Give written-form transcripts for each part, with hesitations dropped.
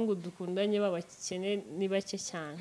abahungu dukundanye babakene ni bake cyane.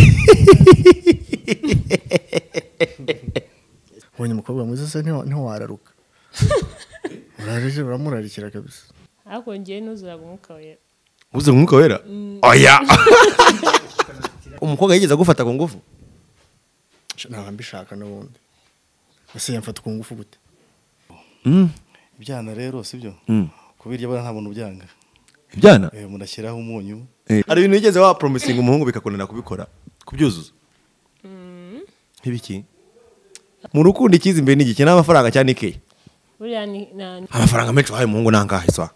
Ubonye umukobwa mwiza se ntiwararuka. Uraje uramurarikira kabisa. Ariko ngiye nuzuraga umwuka wera. Uze umwuka wera? Oya. Umukobwa yigeze gufata ku ngufu? Nta mbishaka n'ubundi. Ese yamfata ku ngufu gute? Ibyana rero sibyo? Kubirya bana nta muntu byanga. Ibyana? Murashyiraho umunyu. Ari ibintu yigeze wa promising umuhungu bikakunana kubikora kubyuzuza. Nk'ibiki? Mu rukundo ikiza imbere n'igiki n'amafaranga cyane ikeye. Buriya ni amafaranga menshi wahaye umuhungu nangahe swa?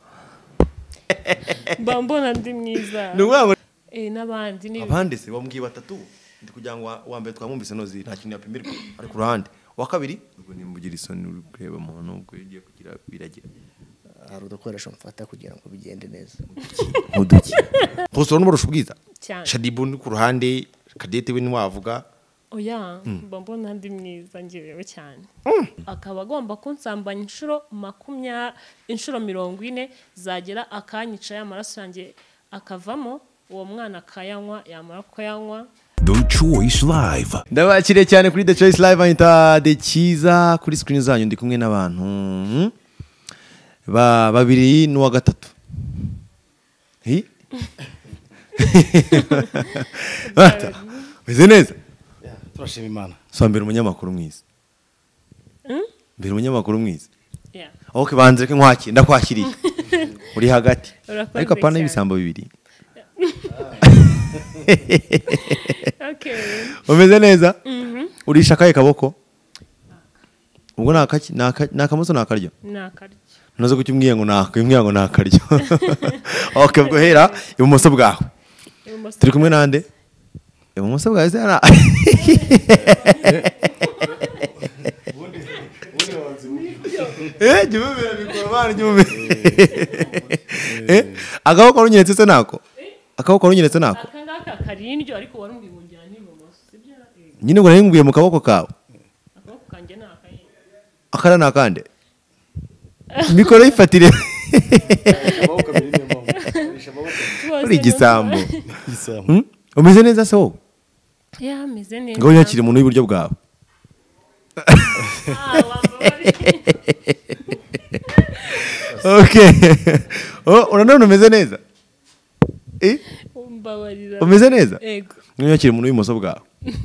Mbona ndi mwiza. N'ubwango n'abandi ni abandi se bambwiye batatu ndi kugira ngo wa mbere twamwumvise nozi nta kintu yapimirwa ari ku ruhande. Wa kabiri ubwo nimbugira isoni ureba umuntu ubwo yagiye kugira biragira. Hari udukoresho mfata kugira ngo bigende neza. Muduki. Posoro n'umurusha ubwiza. Shadibu ni ku ruhande, Kadete we ntiwavuga. Oya, mbona ndi mwiza ngirewe cyane. Akaba agomba kunsambanya inshuro 40 zagera akanyica y'amaraso yanjye akavamo uwo mwana akayanywa yamara kuyanywa. The Choice Live. Ndabakiriye cyane kuri The Choice Live anyita de Kiza kuri screen zanyu ndi kumwe n'abantu babiri n'uwa gatatu. Bata. Meze neza? Turashima Imana. So mbere umunyamakuru mwiza. Mbere umunyamakuru mwiza. Yeah. Okay banze ke nkwaki ndakwakiriye. Uri hagati. Ariko apana ibisambo bibiri. Okay. Umeze neza? Urisha kaye kaboko? Ubwo nakamuso nakaryo. Nakaryo. Nazo kucyumbwiye ngo nakaryo. Okay ubwo hera ibumoso bwawe. Turi kumwe nande? Ibumoso bwawe zara. Jumbe bikorwa jumbe. Agaboko runyeretse se nako? Akaboko runyeretse nako? Akangaka karindyo ariko warumbwiye ngo njyane ibumoso. Sibyo? Nyine ngo nahimbuye mu kaboko kawe. Akaboko kanje nakaye. Akara nakande. Mikoro ifatire. Amaboko abiri niyo mpamvu. Uri igisambo. Umeze neza se wowe? Ya meze neza. Ngo yakire umuntu w'iburyo bwawe. Okay. Uranone umeze neza? Umbabarira. Umeze neza? Yego. Ngo yakire umuntu w'imoso bwawe.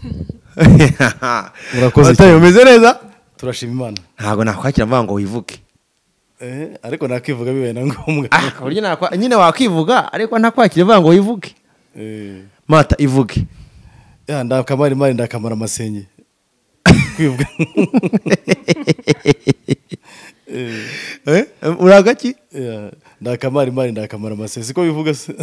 Urakoze cyane. Umeze neza? Turashima Imana. Ntago nakwakira mvango wivuke. Ariko nakivuga bibaye na ngombwa. Buryo nyine wakwivuga ariko ntakwakira mvango wivuke. Mata ivuge. Ya ndakamara imari ndakamara amasenye. Kwivuga. Uragaki? Ya ndakamara imari ndakamara amasenye. Siko bivuga se.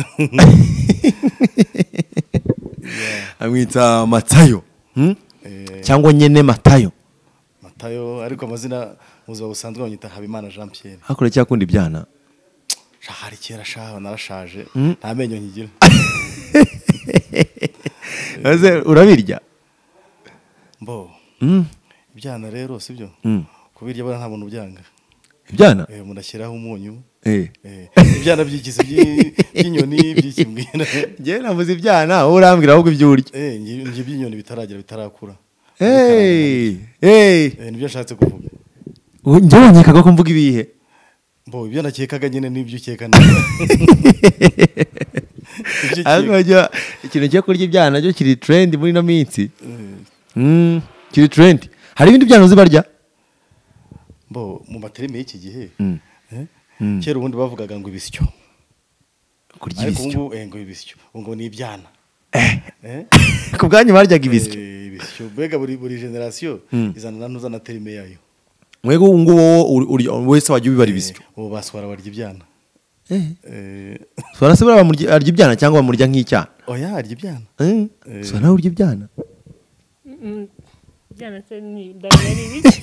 Amwita Matayo. Cyangwa nyene Matayo. Matayo ariko amazina muzo busanzwe banyita Habimana Jean Pierre. Hakore cyakundi byana. Shahari kera shaho narashaje. Nta menyo nkigira. Aze urabirya? Mbo. Ibyana rero sibyo? Kubirya bana nta muntu byanga. Ibyana? Murashyiraho umunyu. Ibyana by'igize by'inyoni by'ikimbwira. Je navuze ibyana wowe urambwira ahubwo ibyurya. Nje by'inyoni bitaragera bitarakura. Nibyo nshatse kuvuga. Nje wanyikaga ko mvuga ibihe. Mbo ibyo nakekaga nyine nibyo ukeka neza. Akajya ikintu cyo kurya ibyana cyo kiri trend muri no minsi. Kiri trend. Hari ibindi byana uzibarya? Mbo mu materime y'iki gihe. Kera ubundi bavugaga ngo ibisyo. Kurya ibisyo. Ngo ibisyo. Ngo ni ibyana. Ku bwanyu baryaga ibisyo. Ibisyo bega buri generation izana na terime yayo. Mwego ngo wese wajya ubibara ibisyo. Ubu baswara barya ibyana. Swara se arya ibyana cyangwa bamurya nk'icyana? Oya arya ibyana. Swara urya ibyana. Ibyana se ni ndabari biki?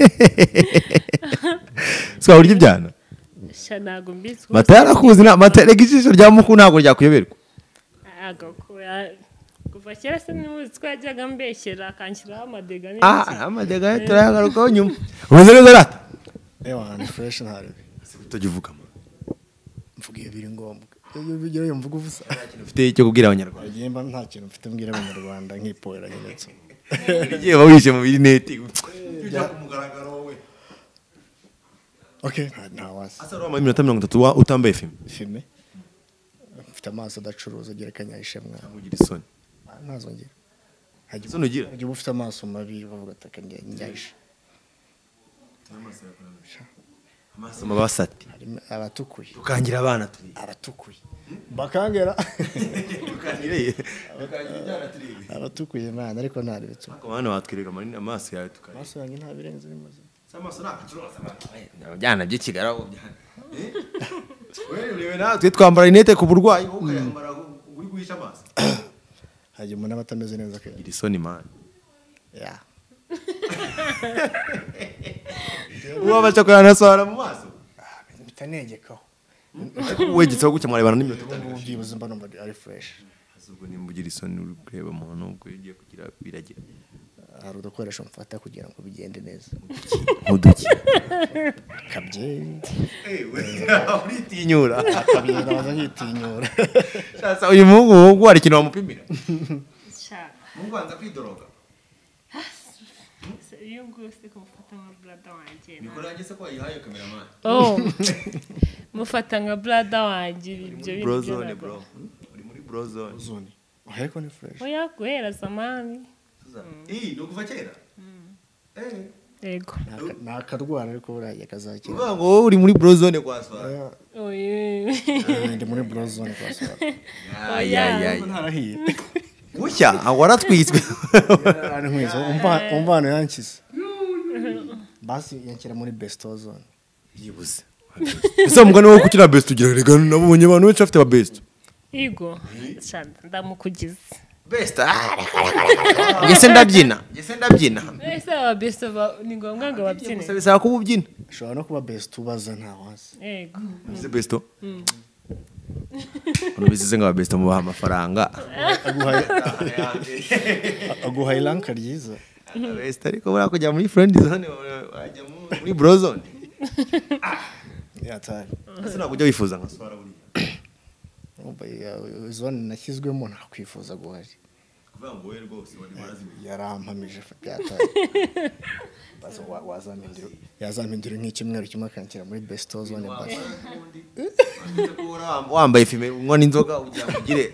Swara urya ibyana. Shanago mbitse. Mata yarakuzi na mata regijisho rya muku ntago ryakuyoberwa. Agakora kuva kera se nimuzi twajyaga mbeshyera akanshyiraho amadega neza. Amadega turayagarukaho nyuma. Umeze neza rata? Ewa ni fresh ntare. Tugivuga. Mvugiye biri ngombwa. Iyo mvuga ubusa. ufite icyo kubwira abanyarwanda. Agiye mba nta kintu mfite mbwira abanyarwanda nk'iporera nyinetse. Igiye bawishe mu birineti. Ujya kumugaragaro wowe. Okay, nta wasi. Asa roma 30 utambaye filme. Filme. Mfite amaso adacuruza gerekanya ishemwa. Mugira isoni. Ntazongera. Isoni ugira. Ujye ufite amaso mabi bavuga ataka njyisha. Amaso mabasati. Abatukuye. Tukangira abana turi. Abatukuye. Bakangera. Tukangire. Tukangira ibyana turi. Abatukuye mana ariko ntari bitso. Akabana watwirega muri amaso yawe tukari. Amaso yanjye nta birenze bimaze. Amaso nakacuruza byana by'ikigara wo byana. Wewe urebe natwe twambara inete ku burwayi ukayambara uri guhisha amaso. Haje umuntu abatameze neza akagira. Gira isoni man. Yeah. Uwabacha ko yanaswara mu maso. Bitanegekaho. Wegitse gucya mwarebana n'iminota. Ubyibuze mba numva ari fresh. Azubwo nimbugira isoni uri kureba umuntu ubwo ugiye kugira biragira. Hari udukoresho mfata kugira ngo bigende neza. Muduki. Kabye. Uritinyura. Kabye naza nkitinyura. Sasa uyu mungu wo hari ikintu wamupimira. Mungu anza kwidoroga. Iyo nguse kumufata nka brother wanjye. Nikorange se ko yayihaye cameraman. Oh. Mufata nka brother wanjye ibyo bintu. Brozone bro. Uri muri brozone. Zone. Aheko ni fresh. Oya guhera zamani. No kuva kera. Yego. Nakarwara ariko buraya kazakira. Uvuga ngo uri muri brozone kwa swara. Oye. Ndi muri brozone kwa swara. Oya. Ntarahiye. Gushya waratwiswe. Ari nkwizo umvano yankize. Basi yankira muri besto zone. Yibuze. Ese mugani wo kukira best ugira rega nabonye abantu benshi afite ba best. Igo. Ndamukugize. Best. Ngese ndabyina. Ese aba best ni ngombwa ngo babyine. Bisaba kuba ubyina. Ushobora no kuba best ubaza nta wasi. Yego. Ese best. Bizize ngo best mu baha amafaranga. Aguha ilanka ryiza. Best ariko bura kujya muri friend zone wajya muri bro zone. Yatari. Ese nakujya wifuza nka swara buri. Zone nashyizwemo ntakwifuza guhari. Kuvuga ngo we rwose wari warazimye. Yarampamije byatari. Bazo yazampindura nk'icyumweru kimwe akanshyira muri best zone basi. Wambaye filme unywa n'inzoga ujya kugire.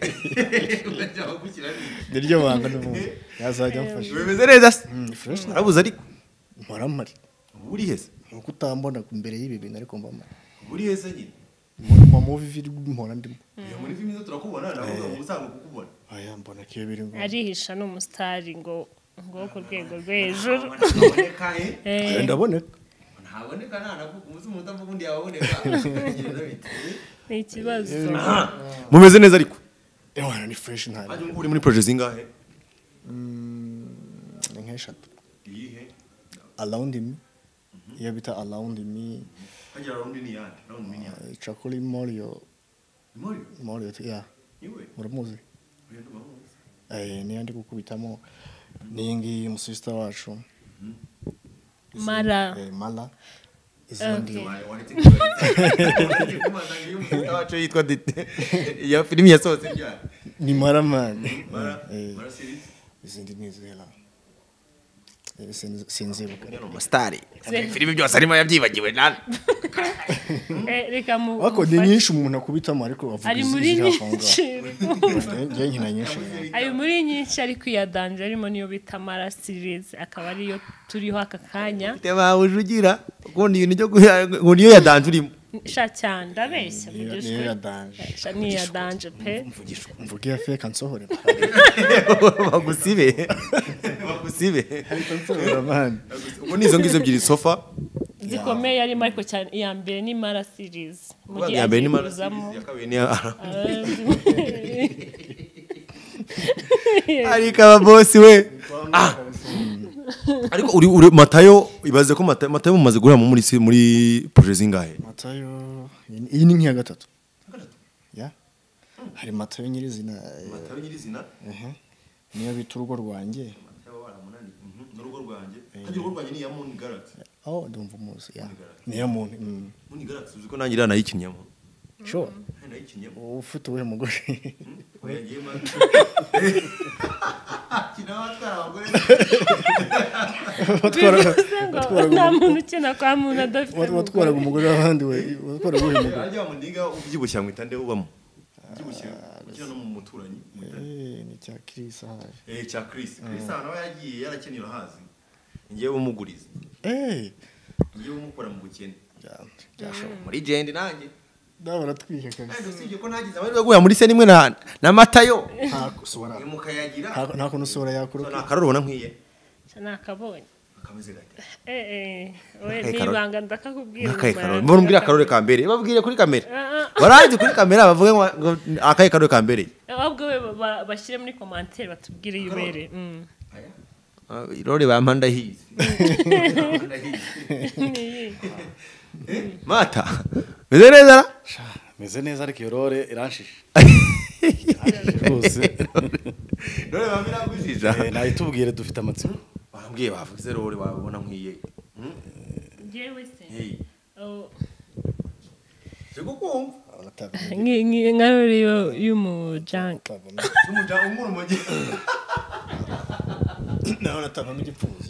Niryo banga n'ubu. Yazajya amfasha. Bimeze neza se. Fresh Arabuze ariko. Moramari. Uri hese. Nuko utambona imbere y'ibi bintu ariko mbama. Uri hese nyine. Mu movie mpora ndimo. Muri filme zo turakubona navuga ngo usanga kukubona. Aya mbona kiyo biri ngo. Arihisha n'umustar ngo ku rwego rwo hejuru. Ndaboneka. Ntaboneka nanavuga umuzi umuntu avuga undi yaboneka. Ni ikibazo. Mumeze neza ariko. Ewana ni fresh ntari. Ajye uri muri project zingahe? Ni nk'eshatu. Iyihe? Around me. Iyo bita around me. Ajya around ni yandi. Around me ni yandi. Chakuli Mario. Mario Yeah. Iwe. Muramuzi. Ni andi gukubitamo ningi musista wacu. Mara. Mala. Izindi. Wacu yitwa Dite. Ya filimi yasohotse ryari? Ni Mara man. Mara series. Izindi nizera. Sinzibuka. Umustari. Filimi byose arimo yabyibagiwe nani. Reka mu. Wako ni nyinshi umuntu akubitamo ariko avuga ari muri nyinshi. Ngiye nkina nyinshi. Ari muri nyinshi ariko ya danje arimo niyo bita Mara series akaba ariyo turiho aka kanya. Tema ujugira ukundi ibintu byo ngo niyo ya danje urimo. Sha cyane ndabeshya Niyo ya danje. Sha ni ya danje pe. Mvugiye fake nsohore. Bagusibe. Ubu nizo ngizo ebyiri sofa. Zikomeye arimo ariko cyane iya mbere ni Mara series. Ya mbere ni Mara series ya kabiri ni ariko aba boss we. Ariko uri Matayo ibaze ko Matayo mumaze guhura muri projet zingahe? Matayo iyi ni nk'iya gatatu. Ya. Hari Matayo nyirizina. Niyo bita urugo rwanjye. N'urugo rwanjye. Kandi urugo rwanjye ni ya Moon Galaxy. Ndumva umuzi ya. Ni ya Moon. Moon Galaxy uzi ko nangira nayikinyamo. Sure. ufite uwuhe mugore nta muntu ukina kwa muntu adafite watwaraga umugore w'abandi we watwaraga uwuhe mugore ajya mu ndiga ubyibushye mu itande ubamo ubyibushye ukina no mu muturanyi ni cya Chris haje cya Chris nawe yagiye yarakenira hazi ngiye umuguriza ngiye umukora mu bukene byashoboka muri jendi nanjye ndabona twije kabisa usibye ko nagize abari baguya muri se nimwe na matayo mukayagira nta kuntu usura yakuru nakarorona nkwiye nakabonye kameze gate we nibanga ndakakubwira mbona umbwira akarore ka mbere babwire kuri kamera barazi kuri kamera bavuge ngo akaye karore ka mbere ahubwo we bashyire muri commentaire batubwire yubere irore bampanda hizi mata meze neza meze neza ariko iyo rore iranshisha rore bamira gushisha nayitubwire dufite amatsiko bambwiye bavuze rore babona nkwiye jewe se Sikukumva nka rore y'umujank umurumogi nawe natavamo igipfuzo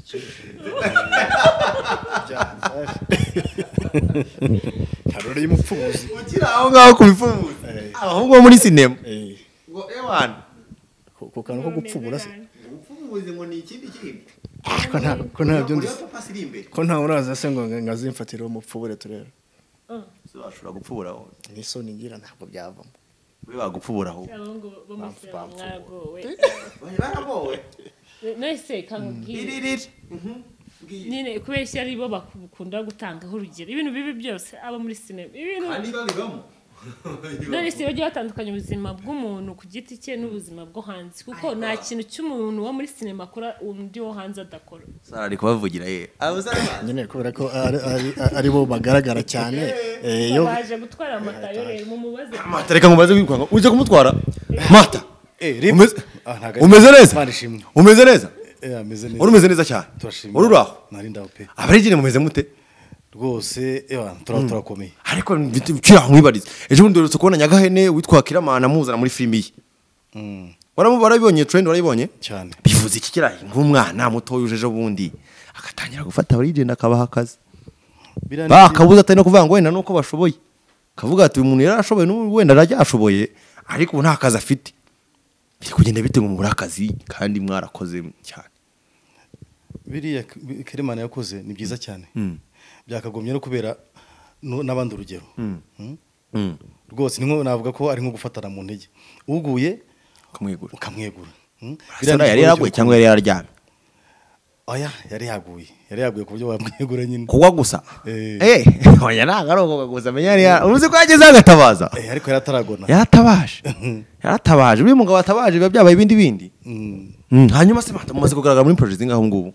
karore y'umupfuzi ukira aho ngaho kubipfubuza ahubwo muri sinema ngo ewana ku kantu ko gupfubura se upfubuze ngo ni ikindi kintu ko ntabyo ndi ko nta uraza se ngo ngazimfatire umupfubure turera se bashobora gupfubura aho n'isoni ngira ntabwo byavamo we bagupfubura aho abongo bamusaba mwagowe baragowe nese kamubwire nyine kubera ko ari bo bakunda gutangaho urugero ibintu bibi byose aba muri sinema ibintu kandi babibamo none se bagiye batandukanya ubuzima bw'umuntu ku giti cye n'ubuzima bwo hanze kuko nta kintu cy'umuntu wo muri sinema akora undi wo hanze adakora sara ari kubavugira ye nyine kubera ko ari bo bagaragara cyane baje gutwara amatayo rero mu mubaze mata reka mubaze wikwanga uje kumutwara mata umeze neza umeze neza umeze neza cyane uri aho narindaho pe abarigine mumeze mute rwose turakomeye ariko kira mwibarize ejo bundi uretse kubona Nyagahene witwa Kiramana muzana muri filimi ye warabibonye trend warabibonye cyane bivuze iki kirayi nk'umwana muto yujeje bundi akatangira gufata abarigine akabaha akazi bakabuza atari no kuvuga ngo wenda nuko bashoboye kavuga ati uyu muntu yarashoboye wenda aracyashoboye ariko nta kazi afite biri kugenda bite ngo mubura akazi kandi mwarakoze cyane biriya Kiramana yakoze ni byiza cyane byakagomye no kubera n'abandi urugero rwose ni nko navuga ko ari nko gufatana mu ntege uguye ukamwegura birana yari yaraguye cyangwa yari yararyamye oya yari yaguye ku buryo wamwegura nyine kugwa gusa oya nagarokoka gusa menya yari uruzi ko yageze agatabaza ariko yarataragona yaratabaje uyu mugabo atabaje biba byabaye ibindi hanyuma se mumaze kugaragara muri project ngaho ngubu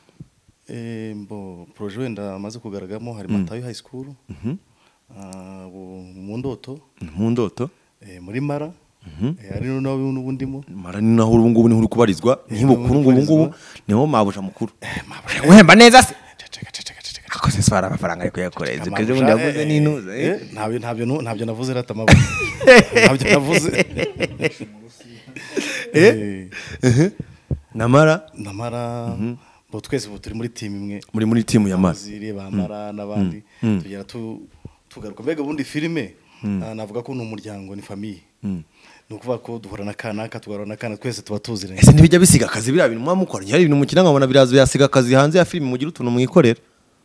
projet wenda amaze kugaragaramo hari Matayo High School mu ndoto muri Mara ari n'ubundimo Mara ni naho ubu ngubu ni uri kubarizwa niho bukuru ngubu niho mabusha mukuru wemba neza se akoze swara amafaranga ariko yakoreze kaje ubundi yavuze n'intuza ntabyo navuze ratamabo ntabyo navuze namara bo twese turi muri team imwe muri team ya Mara zireba Mara nabandi tugera tugaruka mbega ubundi filime navuga ko n'umuryango ni famille nukuvuga ko duhora na kanaka tugarura na kana twese tuba tuziranye ese ntibijya bisiga akazi bira bintu mwamukora hari ibintu mukina nkabona birazo yasiga akazi hanze ya filime mugira utuntu mwikorera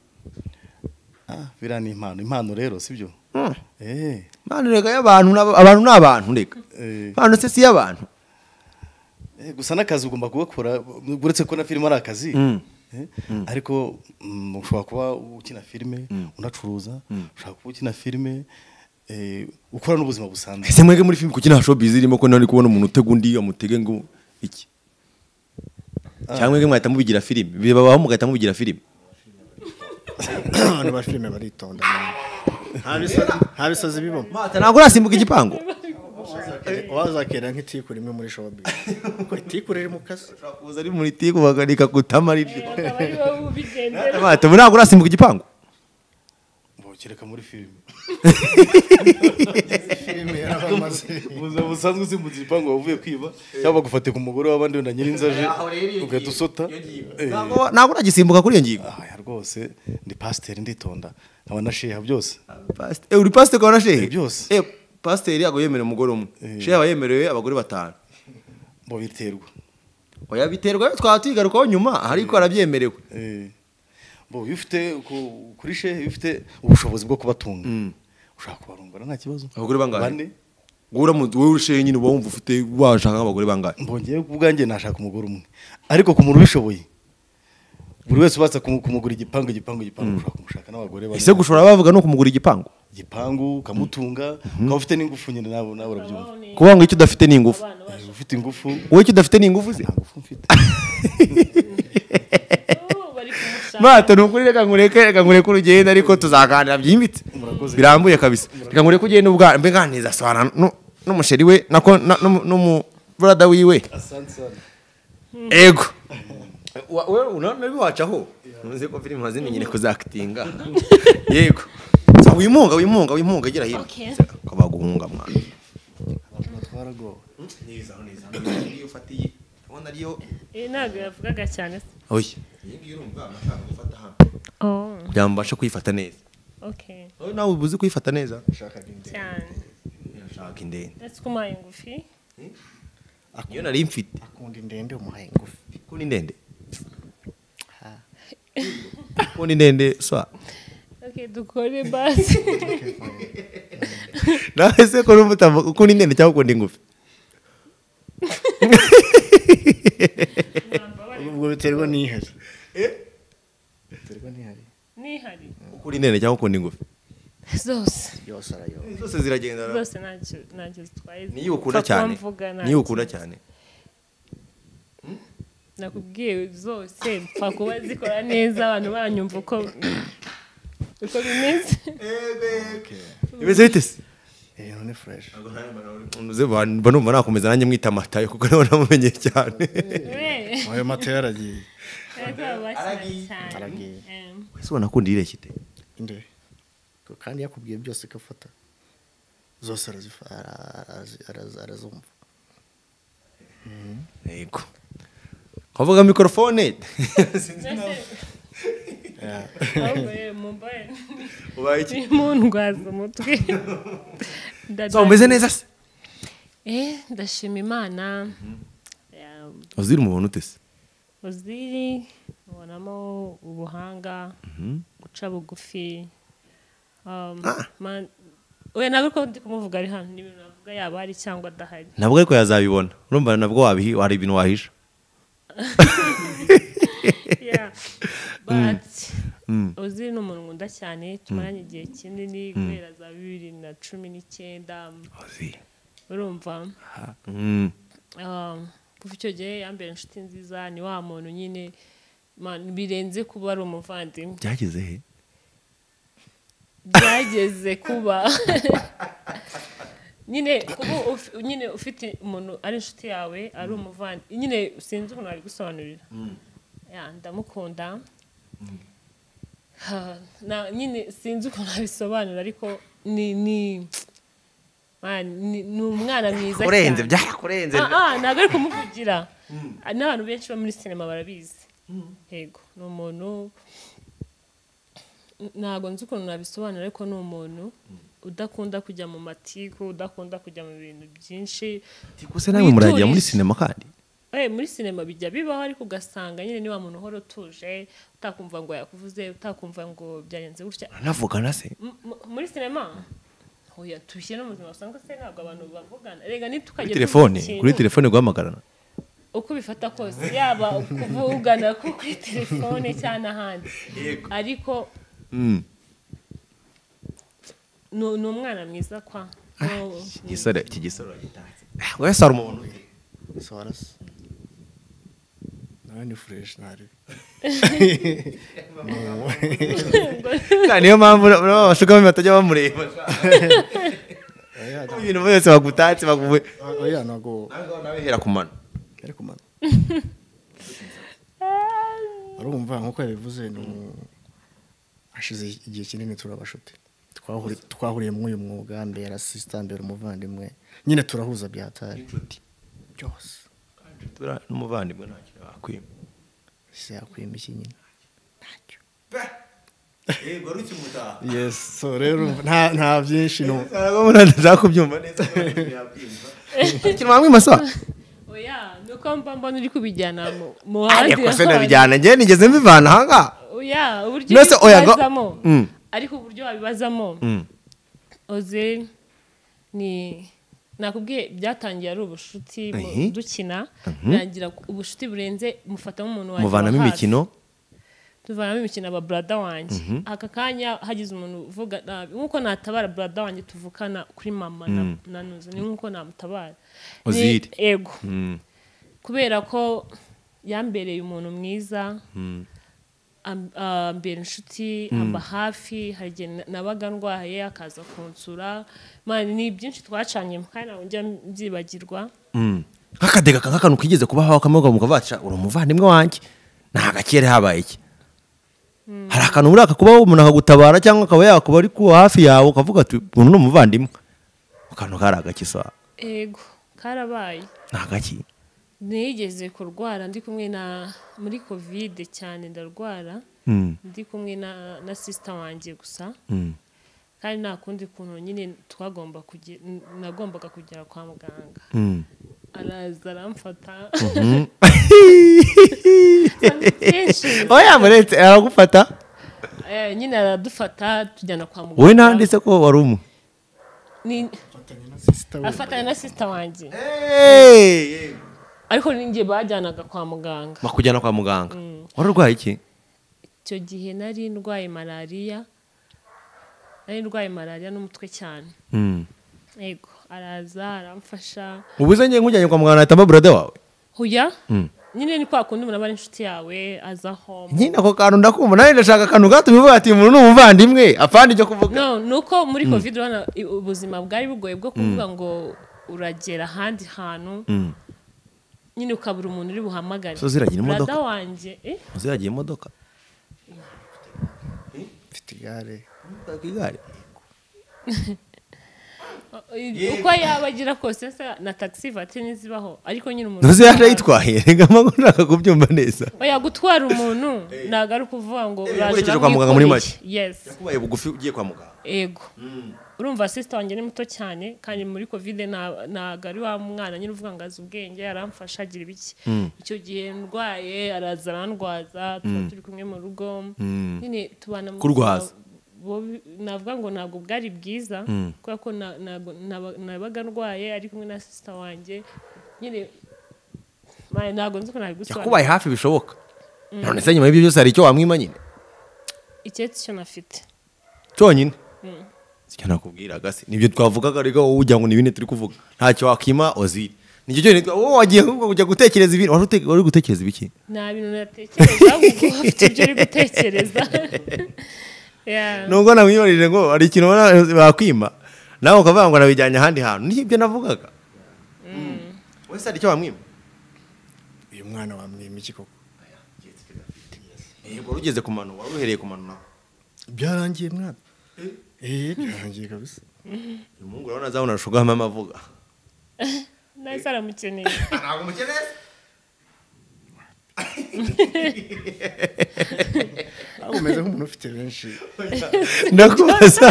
bira ni impano rero sibyo impano rega y'abantu n'abantu rega impano se si y'abantu gusa n'akazi ugomba kugakora uretse ko na filime ari akazi ariko ushobora kuba ukina filime unacuruza ushobora kuba ukina filime ukora n'ubuzima busanzwe ese mwege muri filime kukina showbiz irimo ko nari kubona umuntu utega undi amutege ngo iki cyangwa mwege mwahita mubigira filime bibabaho mugahita mubigira filime abantu ba filime baritonda nta bisazi bibamo mata ntabwo urasimbuka igipangu wazakera nk'itiku rimwe muri showbiz ko itiku riri mu kazi kuza ari muri tiku baganika kutamarira mata ntabwo urasimbuka igipangu kereka muri filime ubuzima busanzwe usimbutse igipangu wavuye kwiba cyangwa bagufate ku mugore w'abandi wenda nyirinzaje ugahita usota ntabwo uragisimbuka kuri iyo ngingo aha rwose ndi pasiteri nditonda nkaba na sheha byose uri pasiteri ukaba na shehe byose pasiteri yago yemerewe umugore umwe shehe aba yemerewe abagore 5 bo biterwa oya biterwa twaba tuyigarukaho nyuma ariko arabyemerewe bo bifite kuri shehe bifite ubushobozi bwo kubatunga ushaka kubarongora nta kibazo abagore bangahe wowe ushehe nyine wumva ufite washaka abagore bangahe mbongeye kubwanjye nashaka umugore umwe ariko ku muntu ubishoboye buri wese ubatse kumugura igipangu ushaka kumushaka n'abagore ese gushora bavuga no kumugura igipangu ukamutunga ukaba ufite n'ingufu nyine nawe urabyumva kuvuga ngo icyo udafite ni ingufu ufite ingufu wowe icyo udafite ni ingufu ze nta ngufu mfite mato nukuri reka nkureke urugendo ariko tuzaganira byimbitse birambuye kabisa reka nkureke ugende ubwa neza sohana n'umusheri we nako n'umubrada wiwe ego wewe unaona wacaho nzi ko filime hazimenyere kuzakitinga yego wimunga gira hino kabaguhunga mwana twarago neza niyo fatiye ubona ariyo ntabwo yavugaga cyane se oya iyo urumva amashaka gufata hano oh byambasha kwifata neza okay nawe ubuzi kwifata neza cyane ashaka indende ese kumaye ngufi iyo nari mfite akunda indende umuhaye ngufi kundi ndende kundi ndende swa okay dukore basi nawe se ko rumbuta kundi ndende cyangwa kundi ngufi ubwo biterwa n'ihari biterwa n'ihari kundi ndende cyangwa kundi ngufi yose arayo zose ziragenda zose ntacyo zitwaye niyo ukunda cyane nakubwiye zose mpfa kuba zikora neza abantu banyumva uko bimeze bimeze bite se none fresh mba numva nakomeza nanjye mwita amatayo kuko nawe namumenyeye cyane ayo mata yaragiye aragiye ese ubona kundi ireshya ite inde kandi yakubwiye byose gafata zose arazumva yego kavuga mikrofone ubaye iki mundwaza umutwe umeze neza se ndashima imana uzira umuntu utese uziri ubonamo ubuhanga guca bugufi oya ntabwo ko ndi kumuvuga ari hano n'ibintu navuga yaba hari cyangwa adahari ntabwo ariko yazabibona urumva nabwo hari ibintu wahisha uziri ni umuntu nkunda cyane tumaranye igihe kinini guhera za 2019 urumva kuva icyo gihe yambere inshuti nziza ni wa muntu nyine birenze kuba ari umuvandimwe byageze he byageze kuba nyine ufite umuntu ari inshuti yawe ari umuvandimwe nyine sinzi ukuntu ari gusobanurira ndamukunda nyine sinzi ukuntu abisobanura ariko ni umwana mwiza cyane byarakurenze ntabwo ari kumuvugira n'abantu benshi bo muri sinema barabizi yego ni umuntu ntabwo nzi ukuntu nabisobanura ariko ni umuntu udakunda kujya mu matiku udakunda kujya mu bintu byinshi gusa nawe muragiye muri sinema kandi muri sinema bijya bibaho ariko ugasanga nyine ni wa muntu uhora utuje utakumva ngo yakuvuze utakumva ngo byagenze gutya anavugana se muri sinema oya tubishyire no mu buzima busanzwe se ntabwo abantu bavugana rega nitukajya kuri telefone guhamagarana uko bifata kose yaba kuvugana kuri telefone cyangwa n'ahandi ariko ni umwana mwiza kwa iki gisoro gitatse wese ari umuntu soras nawe ni fresh ntari niyo mpamvu abashukamo batajya bamureba ibintu byose bagutatse baguwe oya nago nawe hera kumana arumva nkuko yabivuze no ashize igihe kinini turabashuti twahuriye muri uyu mwuga mbere assistant mbere umuvandimwe nyine turahuza byatari inshuti byose tura n'umuvandimwe ntacyo yakwima se yakwima iki nyine ntacyo yego rukimutaha yes so rero nta byinshi no aragomba ndashaka kubyumva neza kintu mwamwima sa oya nuko mbona uri kubijyana mu handi ariko se nabijyana njye nigeze mbivana hanga oya uburyo Nose oya ubibazamo ariko uburyo wabibazamo oze ni nakubwiye byatangiye ari ubushuti dukina birangira ubushuti burenze mufatamo umuntu waje muvanamo imikino tuvanamo imikino aba brother wanjye aka kanya hagize umuntu uvuga nabi nkuko natabara brother wanjye tuvukana kuri mama na nuze ni nkuko namutabara Oziri ego kubera ko yambereye umuntu mwiza ambera inshuti amba hafi hagiye nabaga ndwaye akaza kunsura ni byinshi twacanye kandi ntabwo njya mbyibagirwa nk'akadega nk'akantu kigeze kubaho akamuga mukabaca uri umuvandimwe wanjye nta gakere habaye iki hari akantu muri aka kubaho umuntu akagutabara cyangwa akaba yakuba ari kuba hafi yawe ukavuga ati umuntu ni umuvandimwe akantu kari agakisa ego karabaye nta gaki nigeze kurwara ndi kumwe muri covid cyane ndarwara ndi kumwe na sister wanjye gusa kandi nta kundi kuntu nyine nagombaga kugera kwa muganga araza aramfata oya muretse aragufata nyine aradufata tujyana kwa muganga wowe nanditse ko wari umwe afatanya na sister wanjye ariko ninjye bajyanaga kwa muganga bakujyana kwa muganga wari urwaye iki icyo gihe nari ndwaye malariya n'umutwe cyane yego araza aramfasha ubuze njye nkujyanye kwa muganga nahita mba brother wawe huya nyine ni kwa kundi umuntu aba ari inshuti yawe azaho nyine ako kantu ndakumva nawe ndashaka akantu gatumye uvuga ati umuntu ni umuvandimwe apana icyo kuvuga no nuko muri covid urabona ubuzima bwari bugoye bwo kuvuga ngo uragera ahandi hantu nyine ukabura umuntu uri buhamagare so ziragira imodoka brother wanjye ziragira imodoka mfite igare uko yaba agira kose na taxi vatiri ntizibaho ariko nyine umuntu ntuzi yaje yitwaye reka mpamvu nshaka kubyumva neza oya gutwara umuntu ntabwo ari ukuvuga ngo uraje kwa muganga muri make yes yakubaye bugufi ugiye kwa muganga ego urumva sister wanjye ni muto cyane kandi muri covid ntabwo ari wa mwana nyine uvuga ngo azi ubwenge aramfasha agira ibiki icyo gihe ndwaye araza arandwaza tuba turi kumwe mu rugo nyine tubana mu kurwaza navuga ngo ntabwo bwari bwiza kubera ko nabaga ndwaye ari kumwe na sister wanjye nyine ntabwo nzi ko nabigusobanura yakubaye hafi bishoboka none se nyuma y'ibyo byose hari icyo wamwima nyine icyetse icyo nafite cyonyine icyo nakubwiraga se nibyo twavugaga reka wowe ujya ngo ni ibindi turi kuvuga ntacyo wakima Oziri nicyo cyonyine wowe wagiye kujya gutekereza ibintu wari gutekereza ibiki nta bintu natekereza ahubwo ufite ibyo uri gutekereza nubwo namwibarije ngo hari ikintu bakwima nawe ukavuga ngo nabijyanye ahandi hantu nibyo navugaga wese hari icyo wamwima uyu mwana wamwima iki koko wari ugeze ku mano wari uhereye ku mano nawe byarangiye mwana byarangiye kabisa uyu muhungu urabona azabona arushugaho amavuga nahise aramukeneye ntabwo umukeneye umeze nk'umuntu ufite benshi ndakubaza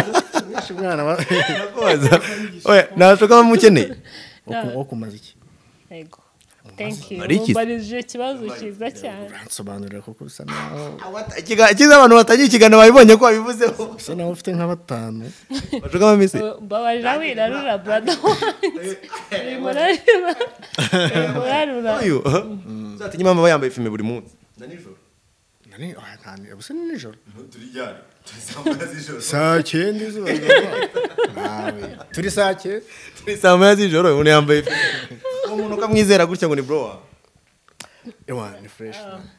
ntashuka bamukeneye wo kumaza iki yego thank you Mariki. mbarije ikibazo cyiza cyane uransobanurira kuko bisa naho cyiza abantu batagiye ikiganiro babibonye ko wabivuzeho bisa naho ufite nka batanu bashuka amamisi mbabarira wirarura brother wanjye urarura uyu uzatinye impamvu aba yambaye filime buri munsi na nijoro ubusa ni nijoro turijyane turi saa moya z'ijoro saa cyenda izuba nawe turi saa cyenda turi saa moya z'ijoro umuntu yambaye filime uwo muntu ukamwizera gutya ngo ni bro wawe ni fresh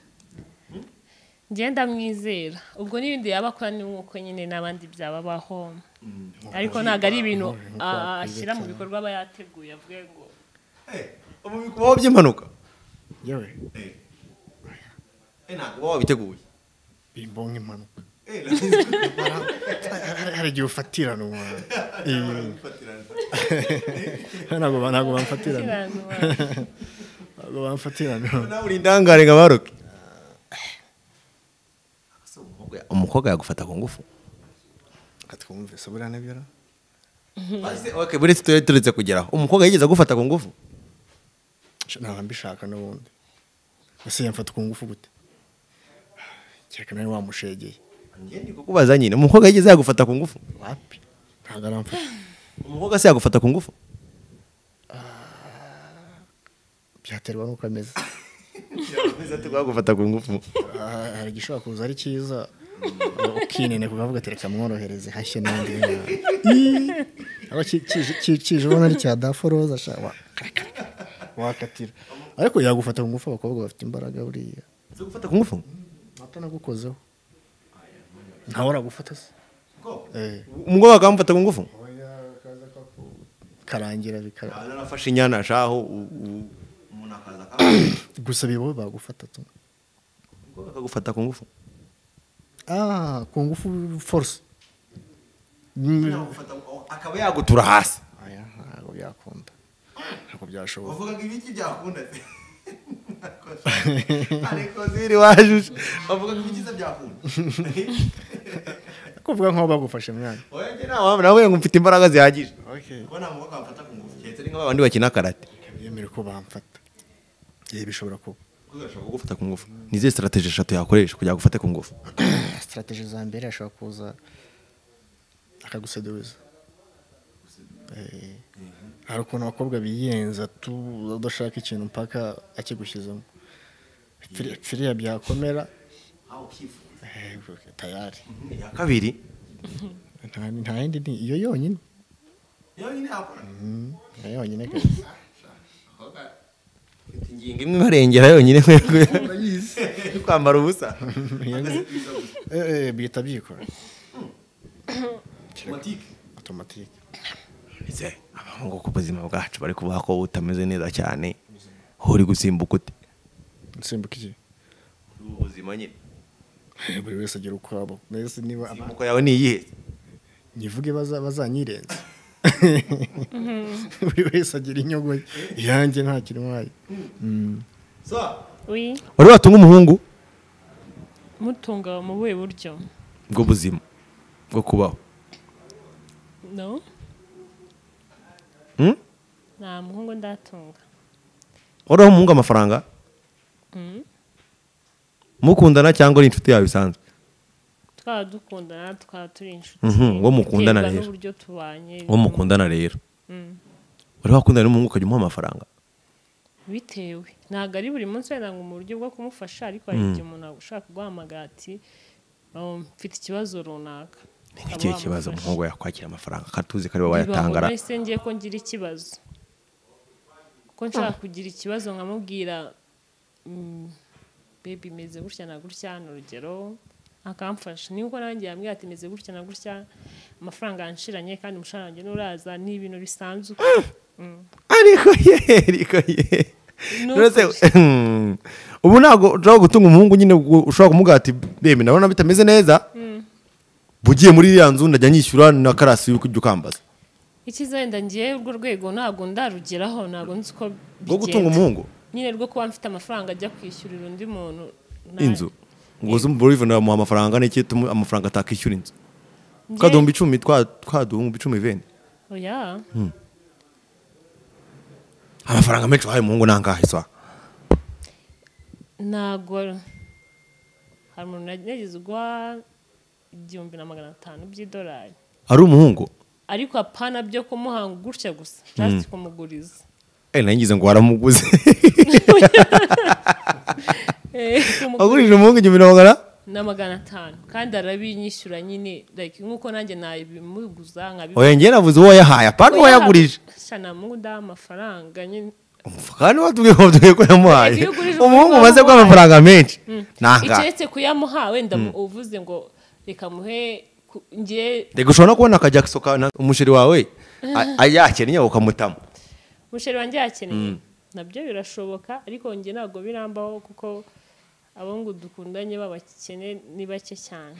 ngenda mwizera ubwo n'ibindi yaba akora ni nk'uko nyine n'abandi byababaho ariko ntabwo ari ibintu ashyira mu bikorwa aba yateguye avuge ngo ubu bikubaho by'impanuka yewe ntabwo uba wabiteguye bimbo nk'impanuka hari igihe ufatirana ntabwo bamfatirana ntabwo bamfatirana nawe uri indangare nka baroke umukobwa yagufata ku ngufu katwumve se buriya nabyo okay buri turetse kugeraho umukobwa yigeze agufata ku ngufu ntabwo mbishaka n'ubundi ese yamfata ku ngufu gute kereka nawe wamushegeye ngende kukubaza nyine umukobwa yigeze yagufata ku ngufu wapi ntabwo aramfata umukobwa se yagufata ku ngufu byaterwa n'uko ameze yagufata ku ngufu hari igishobora kuza ari cyiza ukinene kukavuga ati reka mworohereze hashye n'indi aba kije ubona ari cya daforoza wakatira ariko yagufata ku ngufu abakobwa bafite imbaraga buriya gufata ku ngufu atanagukozeho ntawe uragufata se umukobwa akamufata ku ngufu karangira bikara narafashe inyana shaho umuntu akaza gusa bibo bagufata tu akagufata ku ngufu ku ngufu force akaba yagutura hasi aya ntabwo byakunda ntabwo byashoboka bavuga ibiki byakunda se ariko ziri wajuje bavuga ibiki byakunda kuvuga nkaho bagufashe mwana oya nawe ngo mfite imbaraga zihagije okay ubona ngo bamfata ku ngufu cyetse ari nk'abandi bakina karate yemere ko bamfata bishobora kuba kugashaka gufata ku ngufu nize strategie 3 yakoresha kugira gufate ku ngufu strategie za mbere ashobora kuza akaguseduza hari ukuntu abakobwa biyenza udashaka ikintu mpaka akigushyizemo firiya byakomera tayari ya kabiri nta yindi ni iyo yonyine yonyine kabisa ingingo imwe barengera yonyine kwambara ubusa bihita byikora automatique ese abahungu ku buzima bwacu bari kuvuga ko utameze neza cyane uri gusimbuka ute nsimbuka iki ubuzima nyine buri wese agira ukwabo nese niba amako yawe ni iyihe nyivuge bazanyirenza buri wese agira inyogo yanjye nta kintu wayo oui wari watunga umuhungu mutunga mu buhe buryo bwo buzima bwo kubaho no nta muhungu ndatunga uraho umuhungu amafaranga mukundana cyangwa ari inshuti yawe bisanzwe twaba dukundana twaba turi inshuti ngo mukundana rero n'uburyo tubanye ngo mukundana rero wari wakundana n'umuhungu ukajya umuha amafaranga bitewe ntabwo ari buri munsi wenda ngo mu buryo bwo kumufasha ariko hari igihe umuntu ushaka guhamagara ati mfite ikibazo runaka ni nk'ikihe kibazo umuhungu yakwakira amafaranga akatuzi ko ari wowe wayatangara ese ngiye ko ngira ikibazo ko nshaka kugira ikibazo nkamubwira baby meze gutya na gutya ni urugero akamfasha niko nanjye yambwira ati meze gutya na gutya amafaranga yanshiranye kandi umushahara wanjye nuraza ni ibintu bisanzwe ariko ye ubu ntabwo ushobora gutunga umuhungu nyine ushobora kumubwira ati bebe ndabona bitameze neza bugiye muri iriya nzu ndajya nyishyura na karasi y'uko ujya ukambaza ikiza wenda ngiye urwo rwego ntabwo ndarugeraho ntabwo nzi uko bigenda rwo gutunga umuhungu nyine rwo kuba mfite amafaranga ajya kwishyurira undi muntu inzu ngo uzi umuburive ndamuha amafaranga n'iki amafaranga atakishyura inzu twaduhumbi 10 twaduhumbi 10 vende oya amafaranga menshi wahaye umuhungu nangahe swa ntago hari umuntu yagize ugwa 1,500 by'idolari ari umuhungu ariko apana byo kumuhanga gutya gusa just kumuguriza nangize ngo waramuguze agurije umuhungu 1,500 kandi arabinyishyura nyine like nkuko nanjye nabimuguza nkabivuga oya ngiye navuze uwo yahaye apana uwo yagurije shana mungu da amafaranga nyine kandi watubwiye ko yamuhaye umuhungu maze kwa amafaranga menshi nanga icetse kuyamuha wenda uvuze ngo reka muhe ngiye reka ushobora no kubona akajya gusoka umusheri wawe ayakeneye ukamutamo umusheri wanjye yakeneye nabyo birashoboka ariko ngiye ntabwo birambaho kuko abahungu dukundanye b'abakene ni bake cyane.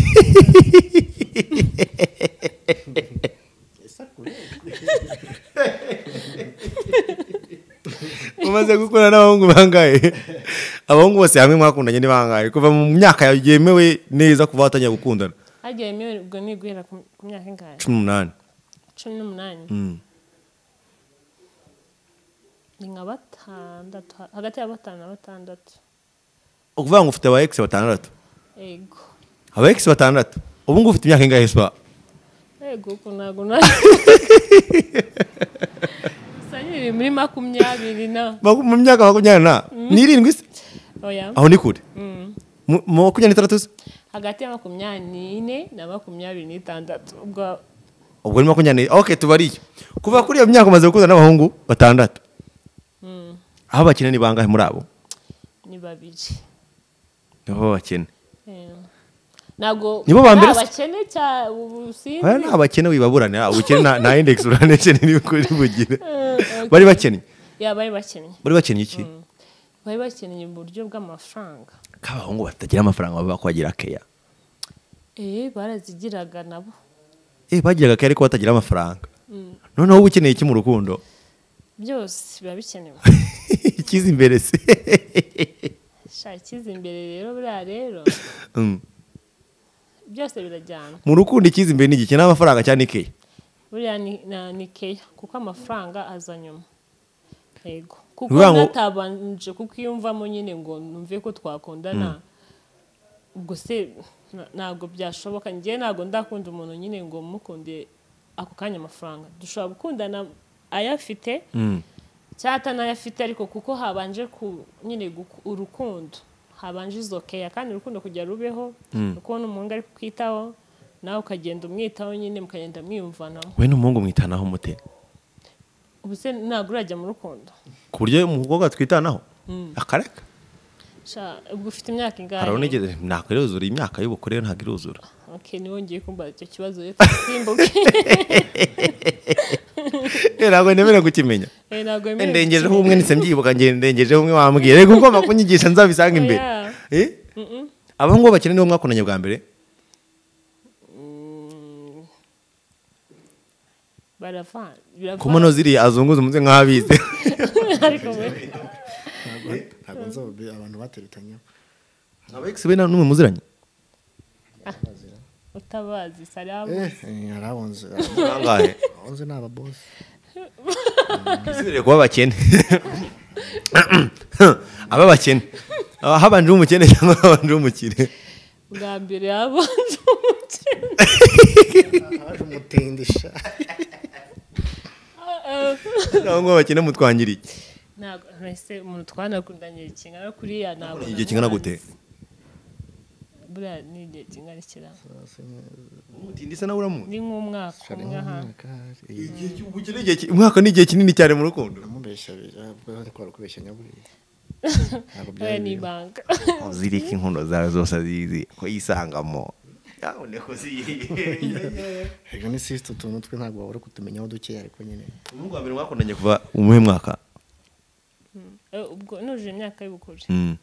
umaze gukora n'abahungu bangahe? Abahungu bose hamwe mwakundanye ni bangahe kuva mu myaka yemewe neza kuva watangiye gukundana? Hagiye yemewe ubwo ni guhera ku myaka ingahe? 18. 18. Ni nka batandatu, hagati ya 5 na 6. Ukuvuga ngo ufite aba ex 6? Ego. Aba ex 6? Ubu ngubu ufite imyaka ingahe swa? Ego ko ntago na Sanyiri muri 20 na. Mu myaka 20 na? Ni 7 se? Oya. Aho ni kure? Mu 26? Hagati ya 24 na 26. Ubwo ni 20. Okay, tubariye. Kuva kuri iyo myaka umaze gukundana n'abahungu 6. Aho bakene ni bangahe muri abo? Ni 2. Nibo bakene. Nago nibo ba mbere abakene cya ubusinzi. Aya abakene wibaburane, ubukene na index uranekene ni kuri bugire. Bari bakene. Ya bari bakene. Bari bakene iki? Bari bakene mu buryo bw'amafaranga. Kabahungu batagira amafaranga baba kwagira keya. Barazigiraga nabo. Bagiraga keya ariko batagira amafaranga. Noneho ubu ukeneye iki mu rukundo? Byose biba bikenewe. Ikiza imbere se. Shakiza imbere rero buriya rero. Byose birajyana. Mu rukundo ikiza imbere ni iki? N'amafaranga cyane keya. Buriya ni keya kuko amafaranga aza nyuma. Yego. Kuko natabanje kukiyumvamo nyine ngo numve ko twakundana. Ubwo se ntabwo byashoboka. Ngiye ntabwo ndakunda umuntu nyine ngo mukunde ako kanya amafaranga. Dushobora gukundana ayafite cyata nayafite ariko kuko habanje nyine urukundo. Habanje izo keya kandi urukundo kujya rubeho ukubona umuhungu ari kukwitaho nawe ukagenda umwitaho nyine mukagenda mwiyumvanamo. We n'umuhungu mwitanaho mute? Ubu se ntabwo urajya mu rukundo ku buryo umukobwa twitanaho akareka? Ubwo ufite imyaka ingahe? Haraho nigeze ntabwo iruzura imyaka y'ubukure ntabwo iruzura. Okay, niwe ngiye kumbaza icyo kibazo rero simbuke. Ntabwo nemera gukimenya. Ntabwo nemera. Ndengejeho umwe nise mbyibuka ndengejeho umwe wambwiye rego ugomba kunyigisha nzabisanga imbere. Abahungu bakene nibo mwakundanye bwa mbere? Baravana. Kumono ziri azunguza umutwe nk'abize. Ariko we ntabwo nzobe abantu baterutanye. Abex bena numwe muziranye? Utabazi sarabo. Arabonze. Bangahe? Onze naba boss. Bisubire kuba bakene. Aba bakene. Habanje umukene cyangwa habanje umukire? Bwa mbere habanje umukene. Haje umutindisha. Ntabwo bakene mutwangiriye. Ntabwo ese umuntu twanakundanye kingana kuriya ntabwo. Igihe kingana gute? Buriya ni igihe kingana ikira. Umutindisa nawe uramuzi? Ni nk'umwaka umwe aha. Umwaka ni igihe kinini cyane mu rukundo. Namubeshya ko kubeshya nyaburi. Ni banka. Uzirika inkono zawe zose azizi ko yisangamo. Yaone ko ziyi. Ego ni sister tuntu twe ntabwo wabura kutumenyaho duke ariko nyine. Umugwa mbere mwakundanye kuva umuhe mwaka? Ubwo nuje imyaka y'ubukure.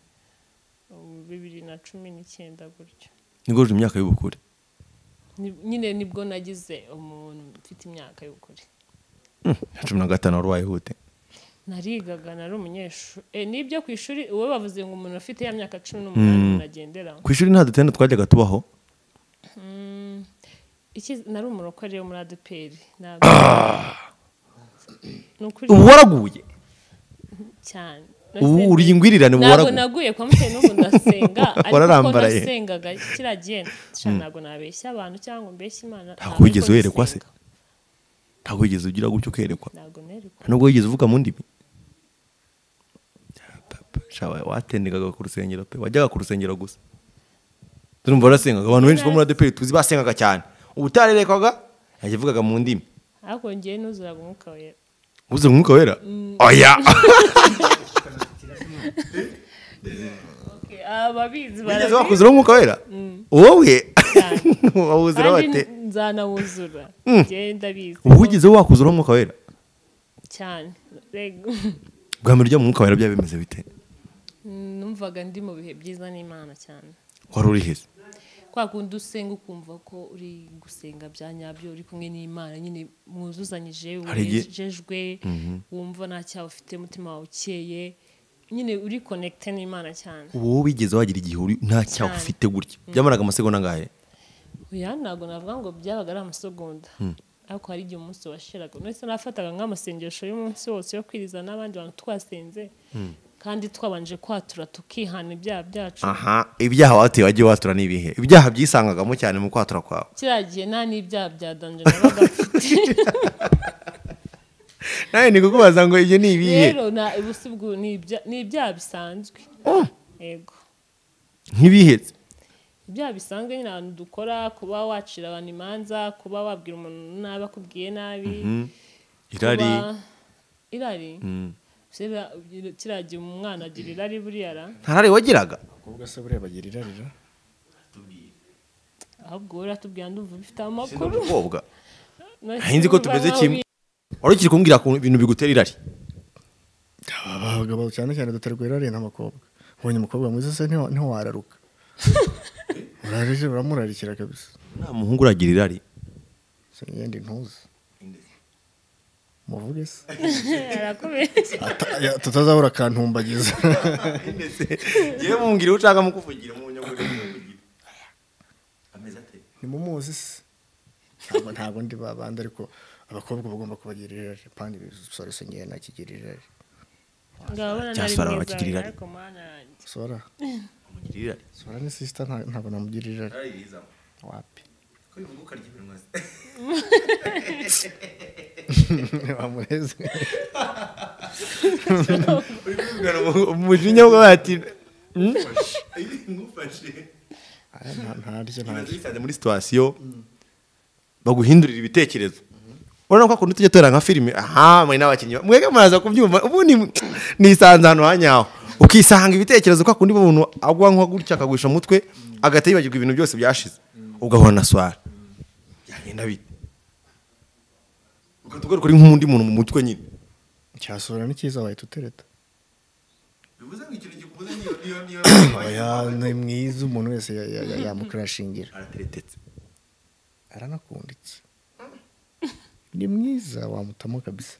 2019 gutyo. Niguje imyaka y'ubukure. Nyine nibwo nagize umuntu mfite imyaka y'ubukure. 15 warwaye hute? Narigaga nari umunyeshuri. Nibyo ku ishuri wowe bavuze ngo umuntu afite ya myaka 18 nagendera. Ku ishuri nta dutenda twajyaga tubaho? Nari umurokore wo muri ADPR. Ubu waraguye? Cyane. Ubu uri ingwirirane mu Ntabwo waraguye? naguye kwa muteye n'ubu ndasenga. Wararambaraye. Ariko nasengaga kiragiye. Ntabwo nabeshya abantu cyangwa mbeshya Imana. Ntabwo wigeze werekwa se? Ntabwo wigeze ugira gutyo kerekwa? Ntabwo nerekwa. Nubwo wigeze uvuga mu ndimi? Shawa watendegaga ku rusengero pe. Wajyaga ku rusengero gusa. Turumva barasengaga abantu benshi bo muri ADPR tuzi basengaga cyane. Ubutarerekwaga yavugaga mu ndimi. Ariko ngiye nuzuraga umwuka wera. Uzura umwuka wera? Oya. Okay, ababizi barabizi. Wakuzura umwuka wera? Wowe? Wawuzura bate? Nzanawuzura. Ngiye ndabizi. Ubugize wakuzura umwuka wera? Cyane. Bwa mbere ryo umwuka wera byabimeze bite? numvaga ndi mu bihe byiza n'Imana cyane. wari uri heza Kwa kundi usenga ukumva ko uri gusenga bya nyabyo uri kumwe n'Imana nyine mwuzuzanyije wejejwe wumva nta cyaha ufite umutima wawe ukeye nyine uri connected n'Imana cyane. wowe wigeze wagira igihe nta cyaha ufite gutya byamaraga amasegonda angahe? Oya ntabwo navuga ngo byabaga ari amasegonda ariko hari igihe umunsi washiraga none nafataga nk'amasengesho y'umunsi wose yo kwiriza n'abandi bantu twasenze kandi twabanje kwatura tukihana ibyaha byacu. Ibyaha wateye wagiye watura n'ibihe? Ibyaha byisangagamo cyane mu kwatura kwawe? Kiragiye nta n'ibyaha bya danje nabaga mfite. Nawe ni kukubaza ngo ibyo ni ibihe? Rero ubusibwo ni ibyaha bisanzwe. Yego. Nk'ibihetse? Ibyaha bisanzwe nyine abantu dukora, kuba wacira abantu imanza, kuba wabwira umuntu nabi akubwiye nabi. Irari. Kiragiye umwana agira irari buriya ra. Ntarari wagiraga? Ubwo se buriya bagira irari ra? Ahubwo uratubwira ndumva bifite amakuru. Umukobwa. Hinzi ko tumeze kimwe. Wari ukiri kumbwira ku bintu bigutera irari? Abagabo cyane cyane duterwa irari n'amakobwa. Ubonye umukobwa mwiza se niho wararuka. Urarije uramurarikira kabisa. Nta muhungu uragira irari? Se yende ntuzi. Muvuge se. Arakubeshya. Tutazabura kantumbagiza. Yewe mumbwire ucanga mukuvugira mu nyogoro y'umuvugira. Ameze ate? Ni mumuzi se. Ntabwo ndi babanda ariko abakobwa bagomba kubagira irari kandi bisore se ngiye nakigira irari. Ngabona Cyasara nari bakigira irari. ariko mana yanjye. Sora. Mugira irari. Sora ni sister ntabwo namugira irari. Wapi? Ko bivuga ukarya ibintu mwese. Wamureze. Umujinya bw'abati. Ngufashe. Ntabwo muri situation baguhindurira ibitekerezo. Urabona ko akuntu tujye tora nka filime mwe n'abakinnyi mwege muraza kubyumva ubundi nisanze hano hanyaho ukisanga ibitekerezo ko akundi umuntu agwa nko gutya akagwisha mutwe agata yibagirwa ibintu byose byashize ugahora na swara yagenda bite ukatugaruka uri nk'undi muntu mu mutwe nyine cyasura n'ikiza wahita utereta bivuze ngo ikintu gikubuze niyo ni mwiza umuntu wese yamukrashingira arateretetse aranakunditse ni mwiza wamutamo kabisa.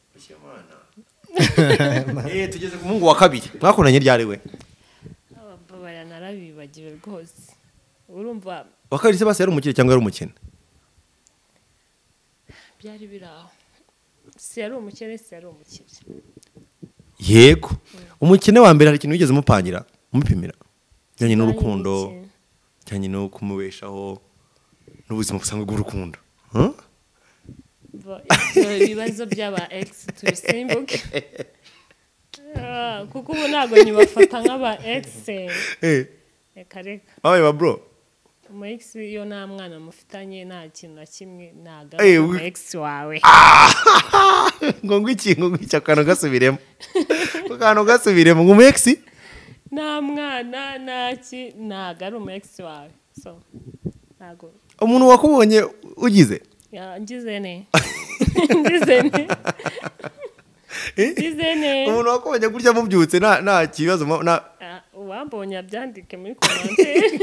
Tugeze ku mungu wa kabiri mwakundanye ryari we? Ababara narabibagiwe rwose. Urumva Wakabiri se base yari umukire cyangwa yari umukene? byari biraho. Si yari umukene si yari umukire. Yego. Umukene wa mbere hari ikintu wigeze mupangira mupimira cyanye n'urukundo cyanye no kumubeshaho n'ubuzima busanzwe bw'urukundo. Ibibazo by'aba ex tubisimbuke. Kuko ubu ntabwo nyibafata nk'aba ex. Reka. Abaye ba bro. Umu ex iyo nta mwana mufitanye nta kintu na kimwe nagaruka umu ex wawe. Ngo iki akantu gasubiremo. Akantu gasubiremo ngo umu ex nta mwana naki nagaruka umu ex wawe. So ntago. Umuntu wakubonye ugize? Ngize ne. Ngize ne. Umuntu wakubonye gutya mubyutse nta kibazo uwambonye abyandike muri commentaire.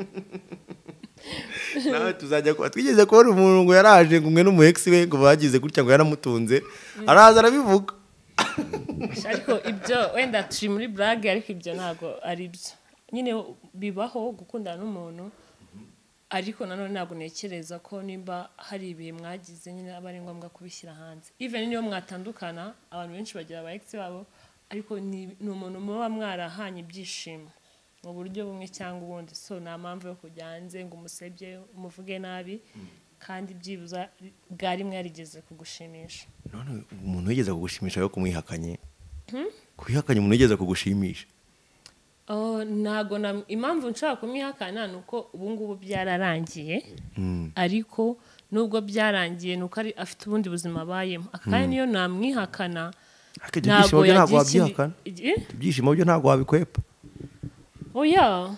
Nawe tuzajya ko twigeze kubona umuntu ngo yaraje ngo umwe n'umu ex we ngo bagize gutya ngo yaramutunze araza arabivuga. Ariko ibyo wenda turi muri blague ariko ibyo ntago ari byo. Nyine bibaho gukundana n'umuntu ariko nanone ntabwo nekereza ko nimba hari ibihe mwagize nyine aba ari ngombwa kubishyira hanze. Even niyo mwatandukana abantu benshi bagira aba ex babo ariko ni umuntu muba mwarahanye ibyishimo mu buryo bumwe cyangwa ubundi. So nta mpamvu yo kujya hanze ngo umusebye umuvuge nabi kandi byibuza bwari mwarigeze kugushimisha. None umuntu wigeze kugushimisha yo kumwihakanye? Kwihakanye umuntu wigeze kugushimisha? Ntago impamvu nshaka kumwihakana nuko ubu ngubu byararangiye ariko nubwo byarangiye nuko ari afite ubundi buzima abayemo akanya niyo namwihakana ntago yabyihakana. Ibyishimo byo ntago wabikwepa. Oya.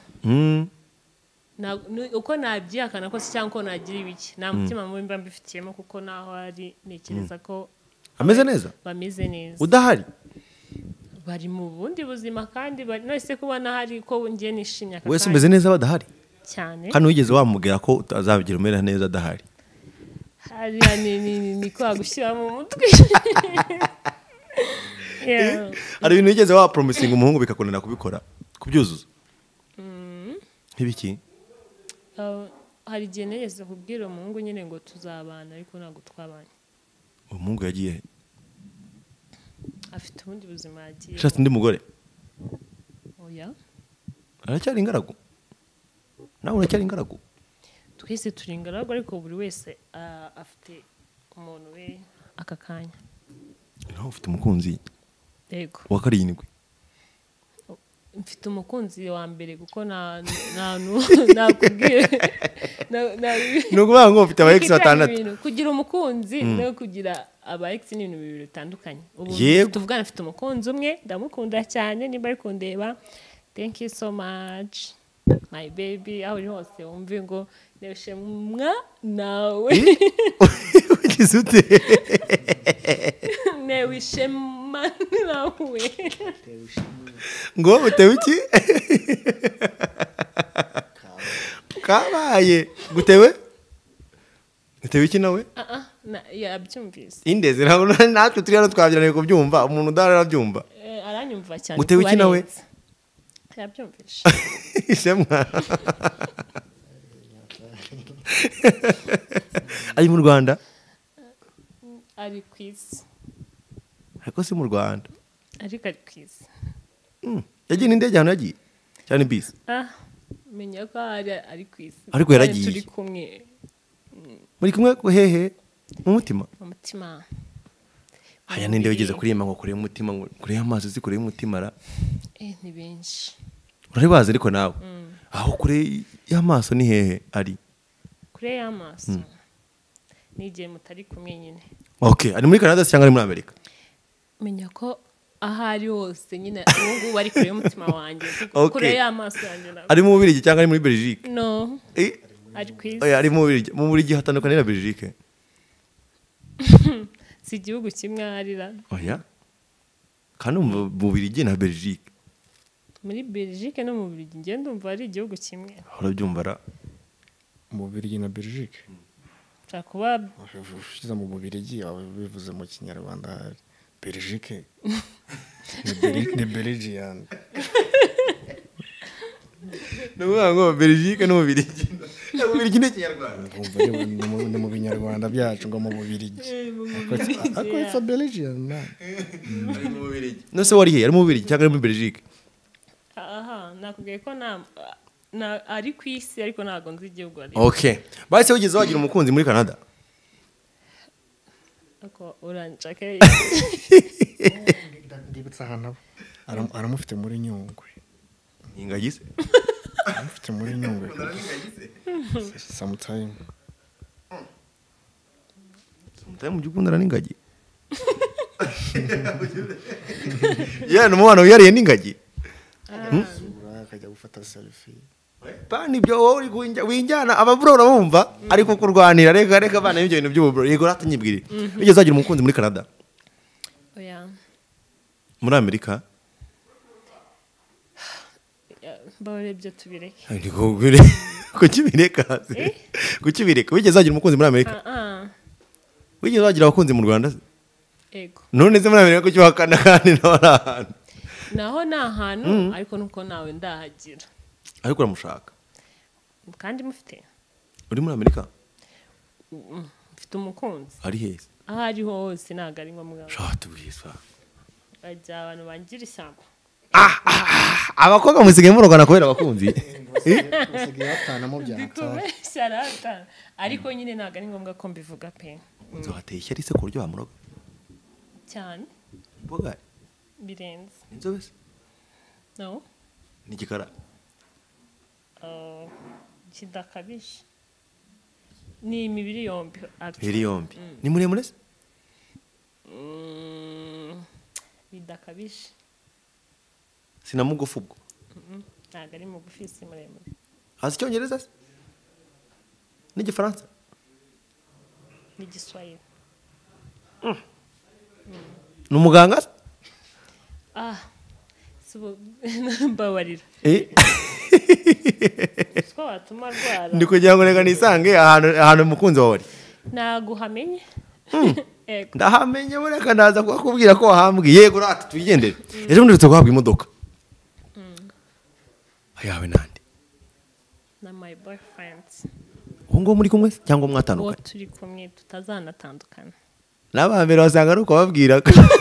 Uko nabyihakana ko cyangwa ko nagira ibiki nta mutima mubi mba mbifitiyemo kuko naho ari nekereza ko ameze neza. Bameze neza. Udahari? bari mu bundi buzima kandi nose kubona hari ko ngiye nishimye aka wese umeze neza badahari cyane kandi wigeze wamubwira ko azabigira umera neza adahari hariya ni kwa gushyira mu mutwe Yeah. hari ibintu wigeze wapromisinga umuhungu bikakunanira kubikora kubyuzuza nk'ibiki hari igihe nigeze kubwira umuhungu nyine ngo tuzabana ariko ntabwo twabanye umuhungu yagiye he? afite ubundi buzima yagiye yashatse undi mugore oya aracyari ingaragu nawe uracyari ingaragu twese turi ingaragu ariko buri wese afite umuntu we aka kanya nawe ufite umukunzi yego wa karindwi mfite umukunzi wa mbere kuko nakubwiye ni ukuvuga ngo ufite aba ex batandatu kugira umukunzi no kugira aba ex ni ibintu bibiri bitandukanye ubu Yego. tuvugana mfite umukunzi umwe ndamukunda cyane niba ari kundeba thank you so much my baby aho uri hose wumve ngo neshemwa nawe ugize ute newishema nawe ngo utewe iki kabaye gutewe iki nawe yabyumvise indeze natwe turi hano twabyiraniye kubyumva umuntu udahari arabyumva aranyumva cyane gutewe iki nawe yabyumvise ishemwa ari mu Rwanda ari ku isi ariko si mu Rwanda ariko ari ku isi yagiye n'indege ahantu yagiye cyane bisi menya ko ari ku isi ariko yaragiye turi kumwe muri kumwe hehe mu mutima mu mutima haya ninde wigeze kuririmba ngo kure y'umutima ngo kure y'amaso si kure y'umutima ra ni benshi urabibaza ariko nawe aho kure y'amaso ni hehe ari kure y'amaso ni igihe mutari kumwe nyine okay ari muri Canada cyangwa ari muri Amerika menya ko aho ari hose nyine ubu ngubu ari kure y'umutima wanjye kure y'amaso yanjye nawe ari mu Bubiligi cyangwa ari muri Belgique no ari ku isi ari mu Bubiligi hatandukanye na Belgique si igihugu kimwe arira oya kandi mu Bubiligi na Belgique muri Belgique no mu Bubiligi ngende ndumva ari igihugu kimwe urabyumva ra mu Bubiligi na Belgique kuba ushize mu Bubiligi bivuze mu Kinyarwanda Belgique ni Belgian nuvuga ngo Belgique no Bubiligi Bubiligi ni Kinyarwanda ni mu binyarwanda byacu ngo mu Bubiligi ako it's a Belgian man ari mu Bubiligi no se wari he ari mu Bubiligi cyangwa ari muri Belgique nakubwiye ko ari ku isi ariko ntabwo nzi igihugu ari okay bahise wigeze wagira umukunzi muri Canada ako uranshaka ndibutsa ahantu aramufite muri Nyungwe ingagi se aramufite muri Nyungwe sometime mu by'ukundana n'ingagi n'umwana wiyariye n'ingagi akajya gufata selfie pani byo wowe winjyana ababuro urabumva ariko kurwanira reka abana y'ibyo bintu by'ububuro yego ratanyibwire bigeze wagira umukunzi muri Canada oya muri Amerika barebye tubireke kuki bireka wigeze wagira umukunzi muri Amerika wigeze wagira abakunzi mu Rwanda yego none se muri Amerika kuki wakana kandi naho ni ahantu ariko nuko nawe ndahagira ariko uramushaka kandi mufite uri muri Amerika mfite umukunzi ari heza aho ari hose ntabwo ari ngombwa shati bwisa bajya abantu bangira ishyamba abakobwa musigaye murogana kubera abakunzi usigaye batanamo byata ariko nyine ntabwo ari ngombwa ko mbivuga pe nzohateye ishyari se ku buryo wamuroga cyane mboga birenze inzobe se no ni igikara kidakabije ni imibiri yombi imibiri yombi ni muremure se bidakabije sinamugufu ubwo ntabwo ari mugufi si muremure azi icyongereza se n'igifaransa n'igiswahili ni umuganga se mbabarira ko watuma rwara ndi kugira ngo reka nisange ahantu umukunzi wawe ari naguhamenye ndahamenye bureka ndaza kukubwira ko wahambwiye yego rata tuyigendere ejo bundi uretse guhabwa imodoka ayawe nande na my boyfriend ubu ngubu muri kumwe cyangwa uwo mwatandukanye turi kumwe tutazanatandukana n'abambere wasanga ari uko babwira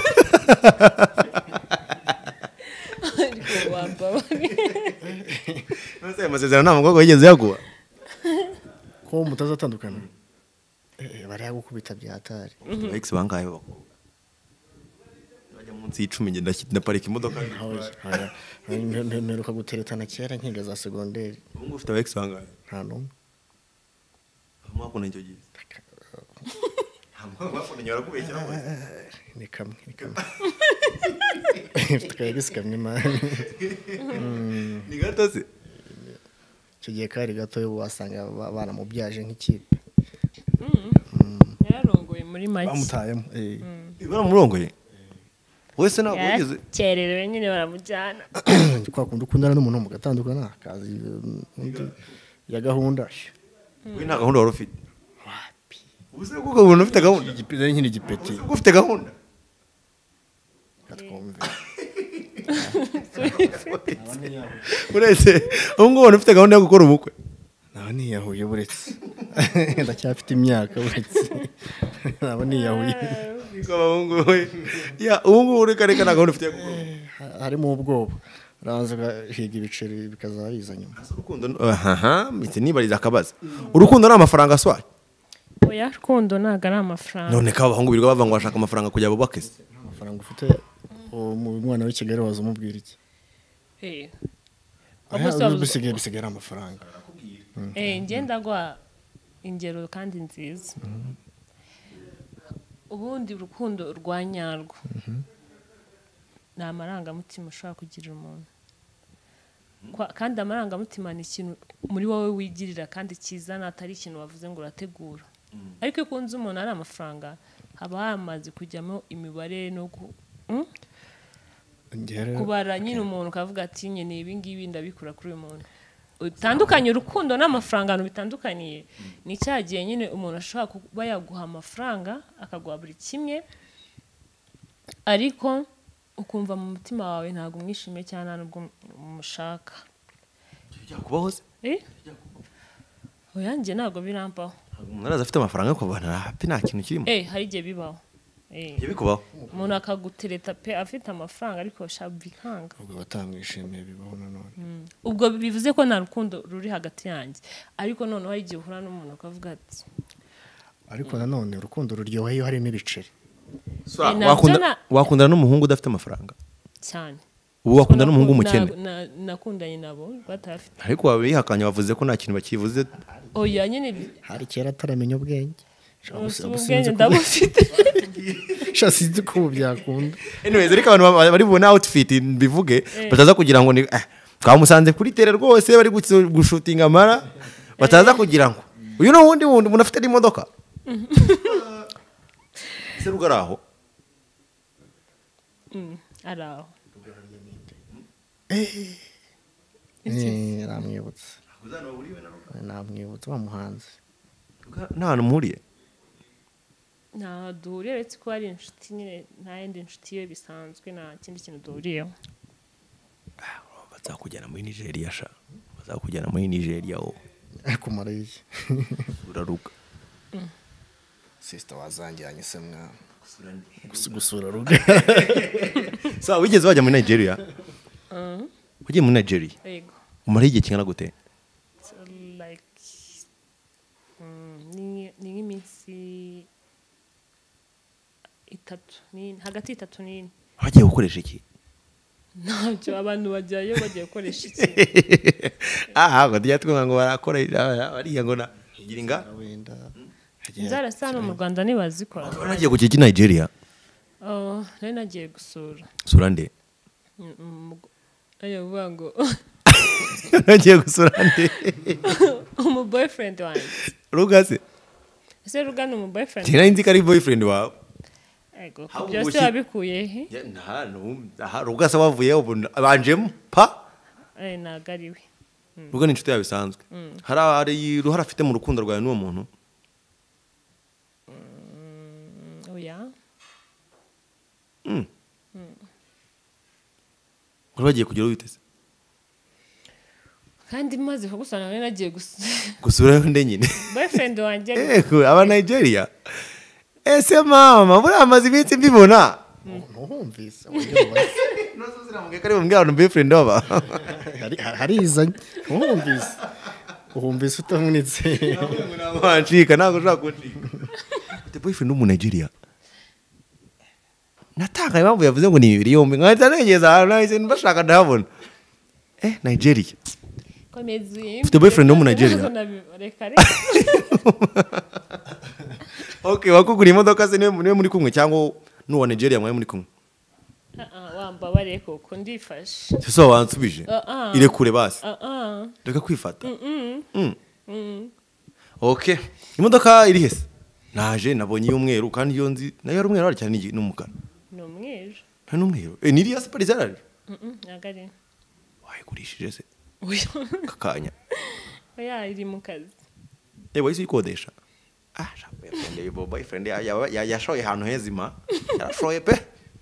ariko wambabarira nose ayo masezerano nta mukobwa wigeze yaguha ko mutazatandukana bariya gukubita byatari ex bangaye bakobwa bajya munsi y'icumi ngenda ndaparika imodoka mperuka guteretana kera nkiga za segonderi ubu ngubu ufite ex bangaye nta n'umwe mwakunda icyo gihe mwakunda barakubeshyira ni kamwe tukaba gisikamye mani ni gato se icyo gihe kari gato yo wasanga baramubyaje nk'ikipe yararongoye muri make bamutayemo baramurongoye wese ntabwo wigeze yarakererewe nyine baramujyana kwa kundi ukundana n'umuntu mugatandukana akazi undi ya gahunda we nta gahunda wari ufite ubu se kuko umuntu ufite gahunda igipeti nkiri igipeti ubu ufite gahunda katwumve uretse ubu ngubu umuntu ufite gahunda yo gukora ubukwe naba niyahuye buretse ndacyafite imyaka buretse naba niyahuye ubu ngubu reka nta gahunda ufite yo gukora ubukwe harimo ubwoba urabanza ugahiga ibiceri bikazaba biza nyuma urukundo mpita nibariza akabaza urukundo ni amafaranga aswaye oya rukundo ntabwo ari amafaranga none ko abahungu birirwa bava ngo bashaka amafaranga kugira ngo bubake se amafaranga ufite umwana w'i Kigali waza umubwira iki bisigaye ari amafaranga ngenda gwa ingero kandi nziza ubundi urukundo rwa nyarwo ni amarangamutima ushobora kugirira umuntu kandi amarangamutima ni ikintu muri wowe wigirira kandi kizana atari ikintu wavuze ngo urategura ariko iyo ukunze umuntu ari amafaranga haba hamaze kujyamo imibare no kubara nyine umuntu ukavuga ati nyine ibi ngibi ndabikura kuri uyu muntu utandukanye urukundo n'amafaranga bitandukaniye ni cya gihe nyine umuntu ashobora kuba yaguha amafaranga akaguha buri kimwe ariko ukumva mu mutima wawe ntabwo umwishimiye cyane nta nubwo umushaka kubaho se oya njye ntabwo birambaho umuntu araza afite amafaranga yo kubana hapi nta kintu kirimo hari igihe bibaho igihe bikubaho umuntu akagutereta pe afite amafaranga ariko bikanga ubwo batamwishimiye bibaho nanone ubwo bivuze ko nta rukundo ruri hagati yanjye ariko noneho hari igihe uhura n'umuntu akavuga ati ariko nanone urukundo ruryoha iyo harimo ibiceri wakundana n'umuhungu udafite amafaranga cyane ubu wakundana n'umuhungu umukene nakundanye nabo batafite ariko wabihakanye wavuze ko nta kintu bakivuze oya nyine hari kera ataramenya ubwenge ubwenge ndabufite sinzi ko ubu byakunda anyways ariko abantu bari bubone outfit bivuge bataza kugira ngo ni twamusanze kuri tere rwose bari gushutinga amara bataza kugira ngo uyu ni uwundi umuntu afite n'imodoka se rugaraho araho namwibutse wa muhanzi nta hantu muhuriye nta duhuriye uretse ko ari inshuti nyine nta yindi nshuti ye bisanzwe nta kindi kintu duhuriyeho bazakujyana muri Nigeria sha bazakujyana muri Nigeria wowe kumara iki uraruka sister wazanjyanye se mwana gusura ruga so wigeze wajya muri Nigeria ugiye muri Nigeria yego umara igihe kingana gute like ni nk'iminsi itatu hagati y'itatu n'ine wagiye gukoresha iki ntacyo abantu bajyayo bagiye gukoresha iki ngo tujya twumva ngo barakoresha bariya ngo nagira inga inzara hano mu Rwanda ntibazikora waragiye ku kiki Nigeria nari nagiye gusura sura nde ayo vuga ngo nagiye gusura nde umu boyfriend wanjye Ruga se ese Ruga ni umu boyfriend nzi ko ari boyfriend wawe ego Ahubwo byose ubuki- wabikuye he rugasa bavuyeho banjemo pa ntago ari we ruga ni inshuti yawe bisanzwe hari uruhare afite mu rukundo rwawe n'uwo muntu oya wari wagiye kugera witeze kandi maze kugusana nari nagiye gusurayo nde nyine boyfriend wanjye aba Nigeria ese mama buriya amaze iminsi mbibona ntuhumvise uburyo bubaze. kari bumwe abantu boyfriend baba harizanye ntuhumvise uhumvise utamunitse wancika ntabwo ushaka kuncika ufite boyfriend w'umu Nigeria natanga impamvu yavuze ngo ni imibiri yombi nkahita negeza ahantu nahise mbashaka ndahabona Nigeria komezi ufite boyfriend wo mu Nigeria reka reka okay wakugura imodoka se niwe muri kumwe cyangwa n'uwa Nigeria mwaye muri kumwe wambabare koko ndifashe sese wansubije irekure basi reka kwifata okay imodoka iri hese naje nabonye y'umweru kandi iyo nzi nayo ari umweru ari cyane n'umukara n'umweru nta n'umweru niri ya Paris arari nagari wayigurishije se oya kakanya oya iri mu kazi wahise uyikodesha boyfriend yashoye ahantu hezima yarashoye pe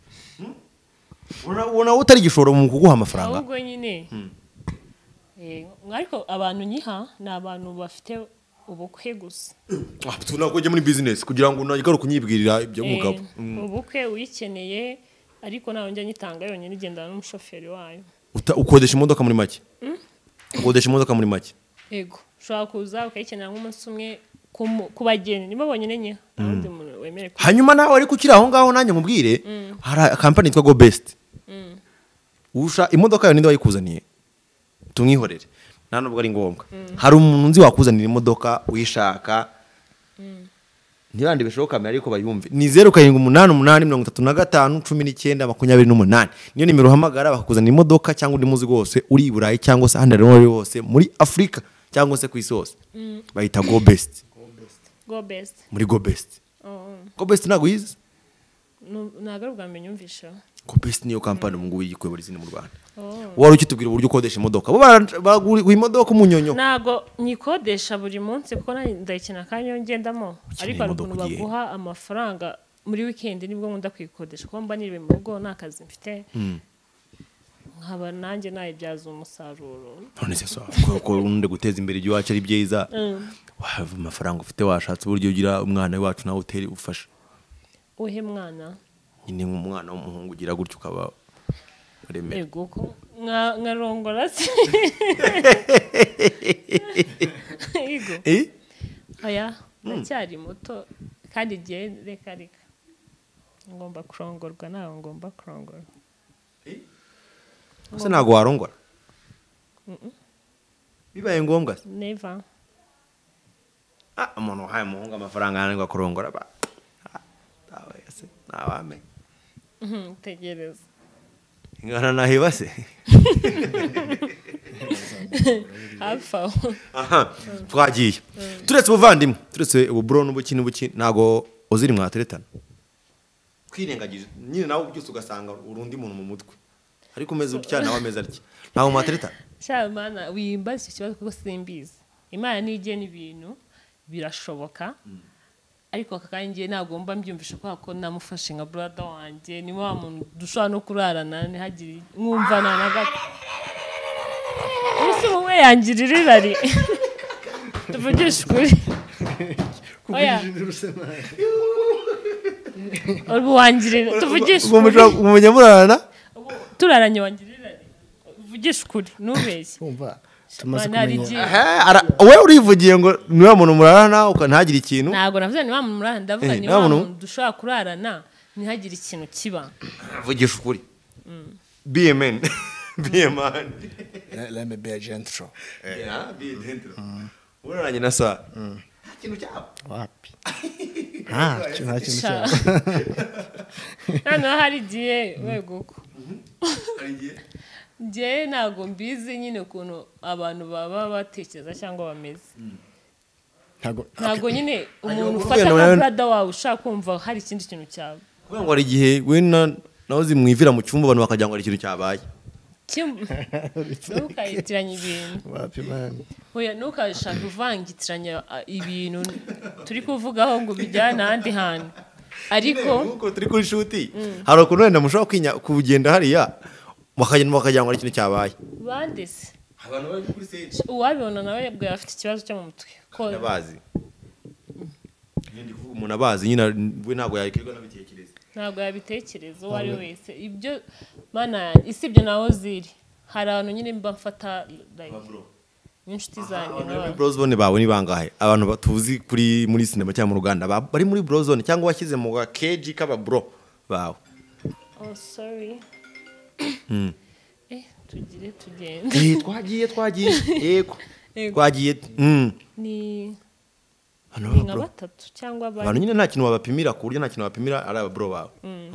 ubona utari igishoro mu kuguha amafaranga ahubwo nyine ariko abantu nyiha ni abantu bafite ubukwe gusa tunako ujya muri business kugira ngo unagaruke unyibwirira ibyo mugabo ubukwe uyikeneye ariko nawe njya nyitanga yonyine igendana n'umushoferi wayo ukodesha imodoka muri make ukodesha imodoka muri make yego ushobora kuza ukayikenera nk'umunsi umwe ku bageni nibo bonyine nye undi muntu wemere hanyuma nawe ariko ukiri aho ngaho nanjye nkubwire hari company yitwa Go Best usha imodoka yawe ninde wayikuzaniye tumwihorere nta nubwo ari ngombwa hari umuntu nzi wakuzanira imodoka uyishaka ntibandi bishoboka ariko bayumve ni 0788351928 niyo nimero uhamagara bakakuzanira imodoka cyangwa undi muzi wose uri i Burayi cyangwa se ahandi ari hose muri Afrika cyangwa se ku isi hose bayita Go Best muri Go Best Go Best ntabwo yize ntabwo ari ubwa mbere nyumvisha Go Best niyo kampani ubu ngubu yigikwebura izina mu Rwanda wari ukitubwira uburyo ukodesha imodoka bo baguha imodoka umunyonyo ntabwo nyikodesha buri munsi kuko ndayikina kandi iyo ngendamo ariko hari ukuntu baguha amafaranga muri weekend nibwo nkunda kuyikodesha kuko mba niriwe mu rugo nta kazi mfite nkaba nanjye nayibyaza umusaruro none se ko urundi guteza imbere ibyo wacu ari byiza amafaranga ufite washatse uburyo ugira umwana wacu nawe uteri ufasha uhe mwana nyine nk'umwana w'umuhungu ugira gutyo ukaba uremera yego ko nkarongora se yego oya ndacyari muto kandi igihe reka ngomba kurongorwa nawe ngomba kurongora ese ntabwo warongora bibaye ngombwa se never umuntu wahaye umuhungu amafaranga yananirwa kurongora ntawamenya tegereza ingana nahiba se hafi aho twagiye turetse ubuvandimwe turetse ububuro n'ubuki ntabwo uziri mwateretana twirengagije nyine nawe byose ugasanga urundi muntu mu mutwe ariko umeze utya nawe ameze atya ntawe mwateretana Imana wimbaza icyo kibazo kuko simbizi Imana nigena ibintu birashoboka ariko akakangiye nagomba mbyumvisha ko namufashe nka brother wanjye ni wa muntu dushobora no kurarana ntihagire mwumvana na gato usi wowe yangirira irari tuvugisha ukuri oya ubu wangirira tuvugisha ukuri umunyamurarana turaranye wangirira irari uvugisha ukuri nubeshye umva tumaze kumenya wowe urivugiye ngo ni wa muntu murarana ukantagire ikintu ntabwo navuze ni wa muntu murarana ndavuga ni wa muntu dushobora kurarana ntihagire ikintu kiba vugisha ukuri BMN BMN let me be a gentle be gentle uraranye na sa ikintu cyabo wapi nta kintu cyabo hano hari igihe weguko njye ntabwo mbizi nyine ukuntu abantu baba batekereza cyangwa bameze ntabwo nyine umuntu ufata nka brother wawe ushaka kumva hari ikindi kintu cyawe kubera ngo hari igihe we nawe zimwivira mu cyumba abantu bakagira ngo hari ikintu cyabaye ntukayitiranya ibintu wapi man oya ntukashaka kuvangitiranya ibintu turi kuvugaho ngo bijyane ahandi hantu ariko nkuko turi kuri shuti hari ukuntu wenda mushobora kugenda hariya bakagira ngo hari ikintu cyabaye bandese abantu bari kuri stage uwabibona nawe bwo afite ikibazo cyo mu mutwe ko abazi umuntu abazi nyine we ntabwo yakirwa n'abitekereza ntabwo yabitekereza uwo ari wese ibyo mana isibyo naho ziri hari abantu nyine mba mfata n'inshuti zanjye muri brozone bawe ni bangahe abantu batuzi kuri muri sinema cyangwa mu Rwanda bari muri brozone cyangwa washyize mu keji k'aba bro bawe oh sorry tugende twagiye yego twagiye ni nka batatu cyangwa abantu nyine nta kintu wabapimira ku buryo nta kintu wabapimira ari aba bro bawe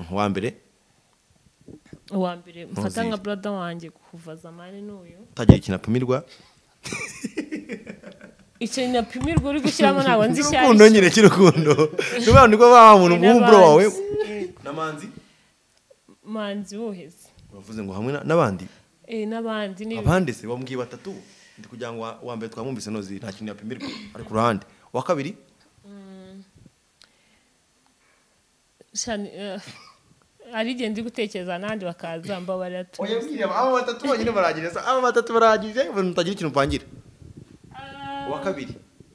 uwa mbere mfata nka brother wanjye kuva zamani n'uyu utagira ikintu apimirwa icyo napimirwa uri gushyiramo ntabwo nzi icyo urukundo nyine cy'urukundo niba niko baba muntu bro wawe manzi woheze bavuze ngo hamwe n'abandi n'abandi ni abandi se bambwiye batatu ndi kugira ngo wa mbere twamwumvise nozi nta kintu yapimirwa ari ku ruhande wa kabiri ari igihe ndi gutekereza n'andi bakaza mbabarira tu aba batatu bonyine baragireza aba batatu baragije ubona utagira ikintu upangira wa kabiri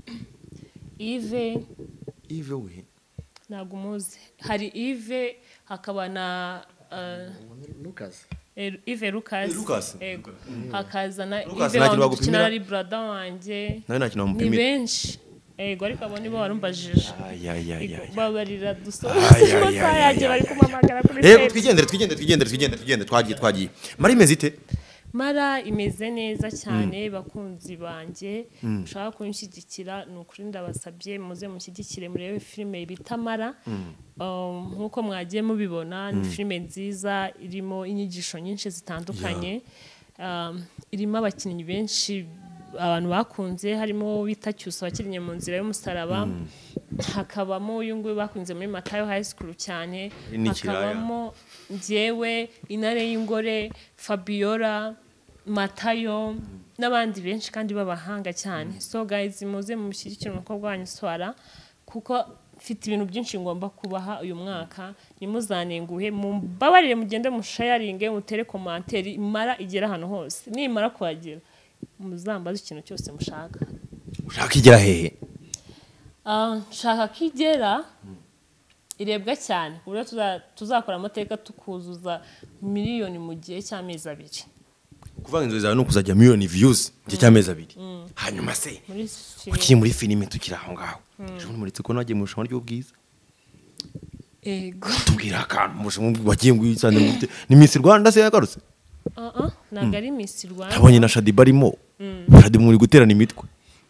Yves we ntabwo umuzi hari Yves hakaba na Lucas Lucas yego hakaza na Lucas Yves wakina ari brother wanjye nawe nta kintu ni wamupimira benshi yego ariko abo nibo warumbajije babarira dusoma yagiye bari kumamagara kuri yego twigendere twagiye mari imeze ite Mara imeze neza cyane bakunzi banjye ushaka kunshyigikira ni ukuri ndabasabye muze mushyigikire murebe filime bita Mara nk'uko mwagiye mubibona ni filime nziza irimo inyigisho nyinshi zitandukanye irimo abakinnyi benshi abantu bakunze harimo bita Cyusa wakiriye mu nzira y'umusaraba hakabamo uyu nguyu bakunze muri Matayo High School cyane hakabamo njyewe Intare y'Ingore Fabiola Matayo n'abandi benshi kandi babahanga cyane so guys muze mushyigikire umukobwa wanyu Swara kuko mfite ibintu byinshi ngomba kubaha uyu mwaka nimuzanenguhe mumbabarire mugende musharinge mutere commentaire Mara igera hano hose nimara kuhagera muzambaza ikintu cyose mushaka ushaka igera hehe nshaka kigera irebwa cyane ubwo tuzakora amateka tukuzuza miliyoni mu gihe cy'amezi 2 kuvanga inzozi zawe no kuzajya miliyoni views mu gihe cy'amezi 2 hanyuma se ukiri muri filime tukiri aho ngaho ejo muritse ko nagiye mu rushanwa ry'ubwiza ego tubwira akantu wagiye ngwisane ni Miss Rwanda se yagarutse ntabwo ari Miss Rwanda nabonye na Shadiba arimo Shadiba muri guterana imitwe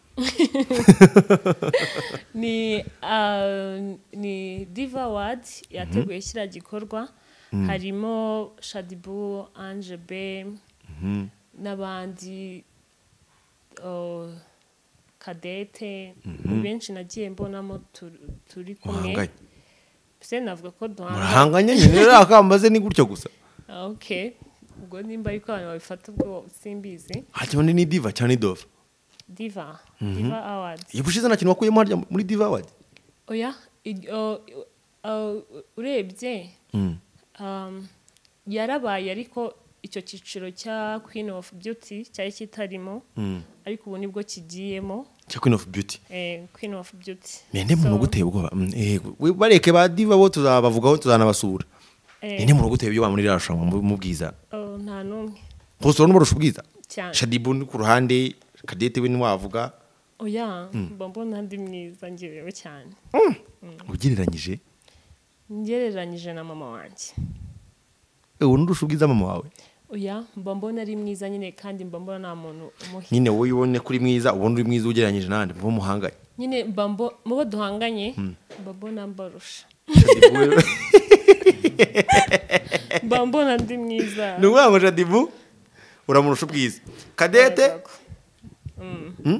ni Diva Award yateguye kiriya gikorwa harimo Shadibu Ange B n'abandi Kadete benshi nagiye mbonamo turi kumwe se navuga ko duhanganye nyine rero akambaze ni gutyo gusa okay ubwo nimba ariko abantu babifata ubwo simbizi hajyone ni Diva cyane Dove Diva Awards yabushize na kintu wakuyemo harya muri Diva Award oya urebye yarabaye ariko icyo cyiciro cya Queen of Beauty cyari kitarimo ariko ubu nibwo kigiyemo cya Queen of Beauty Queen of Beauty nende muntu guteye ubwoba bareke ba Diva bo tuzabavugaho tuzanabasura nende muntu guteye ibyo muri rashanwa mu bwiza nta numwe posoro n'uburusha ubwiza cyane Shadibu ku ruhande Kadete we niwavuga oya mbona ndi mwiza ngirewe cyane ugereranyije ngereranyije na mama wanjye ubu n'urusha ubwiza mama wawe oya mbona ari mwiza nyine kandi mbona nta muntu umuhi nyine wowe ubone kuri mwiza ubone uri mwiza ugereranyije nande mbo muhanganye nyine mubo duhanganye mbona mbarusha mbona ndi mwiza ni umwana Shadibu uramurusha ubwiza Kadete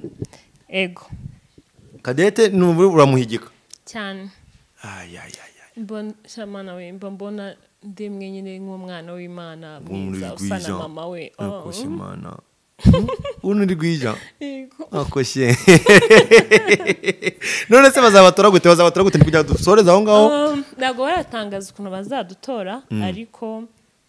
ego Kadete n'ubu uramuhigika cyane Shamana we mbona ndemwe nyine nk'umwana w'Imana Muri mwiza usa na Rwija. mama we Akoshe mana. Uno ndi Rwija. Akoshe. None se bazabatora gute kugira dusoreze aho ngaho? Ntabwo baratangaza ukuntu bazadutora ariko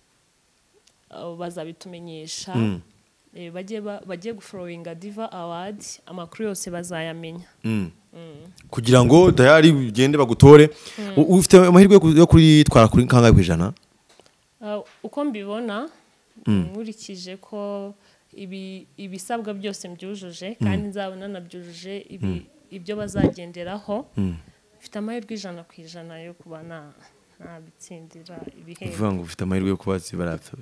bazabitumenyesha bagiye guforowinga Diva Award amakuru yose bazayamenya kugira ngo dayari ugende bagutore ufite amahirwe yo kwitwara kuri kangahe kwijana uko mbibona nkurikije ko ibisabwa byose mbyujuje kandi nzabona nabyujuje ibyo bazagenderaho mfite amahirwe 100% yo kuba nabitsindira ibihembo uvuga ngo ufite amahirwe yo kuba zibarapfa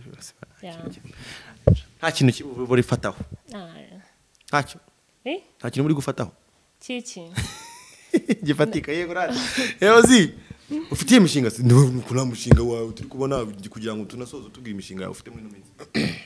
nta kintu buri fataho ntacyo nta kintu muri gufataho kiki gifatika yego rati yozi ufitiye imishinga nukuna mushinga wawe turi kubona kugira ngo tunasoze tubwire imishinga yawe ufite muri no minsi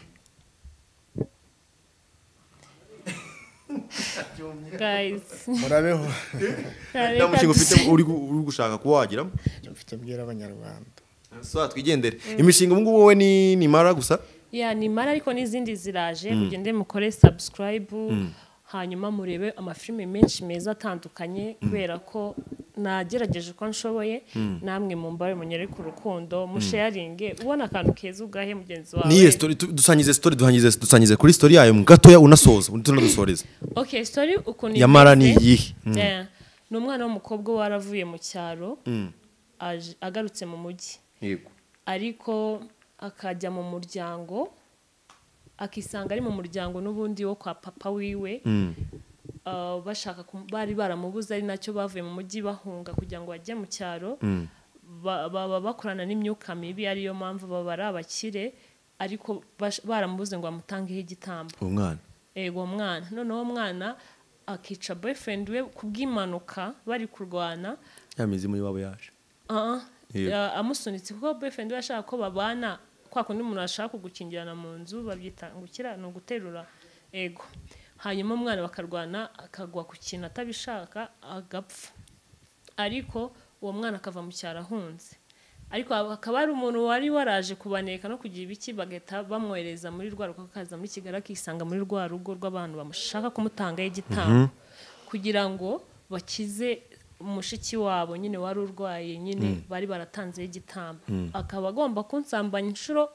guys murabeho nta mushinga ufite uri gushaka kuba wagiramo mfite bwira abanyarwanda so twigendere imishinga ubu ngubu wowe ni mara gusa ni mara ariko n'izindi ziraje kugende mukore subscribe hanyuma murebe amafilme menshi meza atandukanye kubera ko nagerageje ko nshoboye namwe mumbaye munyere ku rukundo musharinge ubona akantu keza ugahe mugenzi wawe niye story dusangize kuri story yayo gatoya unasoza tunadusoreza okay story ukuntu yamara ni yihe ni umwana w'umukobwa waravuye mu cyaro agarutse mu mujyi yego ariko akajya mu muryango akisanga ari mu muryango n'ubundi wo kwa papa wiwe bashaka bari baramubuza ari nacyo bavuye mu mujyi bahunga kugira ngo bajye mu cyaro baba bakorana n'imyuka mibi ariyo mpamvu baba ari abakire ariko baramubuze ngo bamutangeho igitambo umwana ego mwana noneho mwana akica boyfriend we kubw'impanuka bari kurwana yamizi muri wabo yaje amusunitse kuko boyfriend we ashaka ko babana kwa kundi umuntu ashaka kugukingirana mu nzu babyita ngukira no guterura ego hanyuma umwana bakarwana akagwa ku kintu atabishaka agapfa ariko uwo mwana akava mu cyaro ahunze ariko akaba ari umuntu wari waraje kubaneka no kugira ibiki bageta bamwohereza muri rwa rugo akaza muri Kigali akisanga muri rwa rugo rw'abantu bamushaka kumutangaho igitambo kugira ngo bakize umushiki wabo nyine wari urwaye nyine bari baratanze igitambo akaba agomba kunsambanya inshuro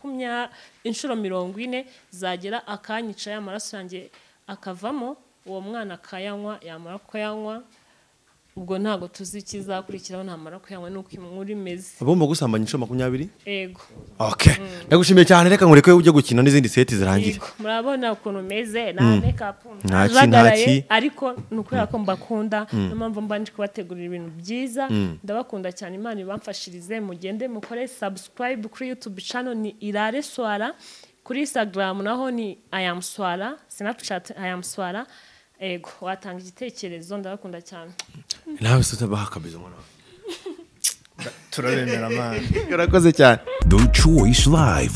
40 zagera akanyica y'amaraso yanjye akavamo uwo mwana akayanywa yamara kuyanywa ubwo ntago tuzi kizakurikiraho ntamara kuyanywa nuko inkuru imeze abomba gusambanya inshuro 20 ego okay ndagushimiye cyane reka nkureke ujye gukina n'izindi seti zirangira murabona ukuntu meze na makeup ntaki ariko nuko ko mbakunda n'amamvu mbanje kubategurira ibintu byiza ndabakunda cyane Imana ibamfashirize mugende mukore subscribe kuri YouTube channel ni Irare Swara kuri Instagram naho ni I am Swara Snapchat I am Swara ego watanga igitekerezo ndabakunda cyane nawe sutabaha kabizo mwana turabemera man urakoze cyane The Choice Live.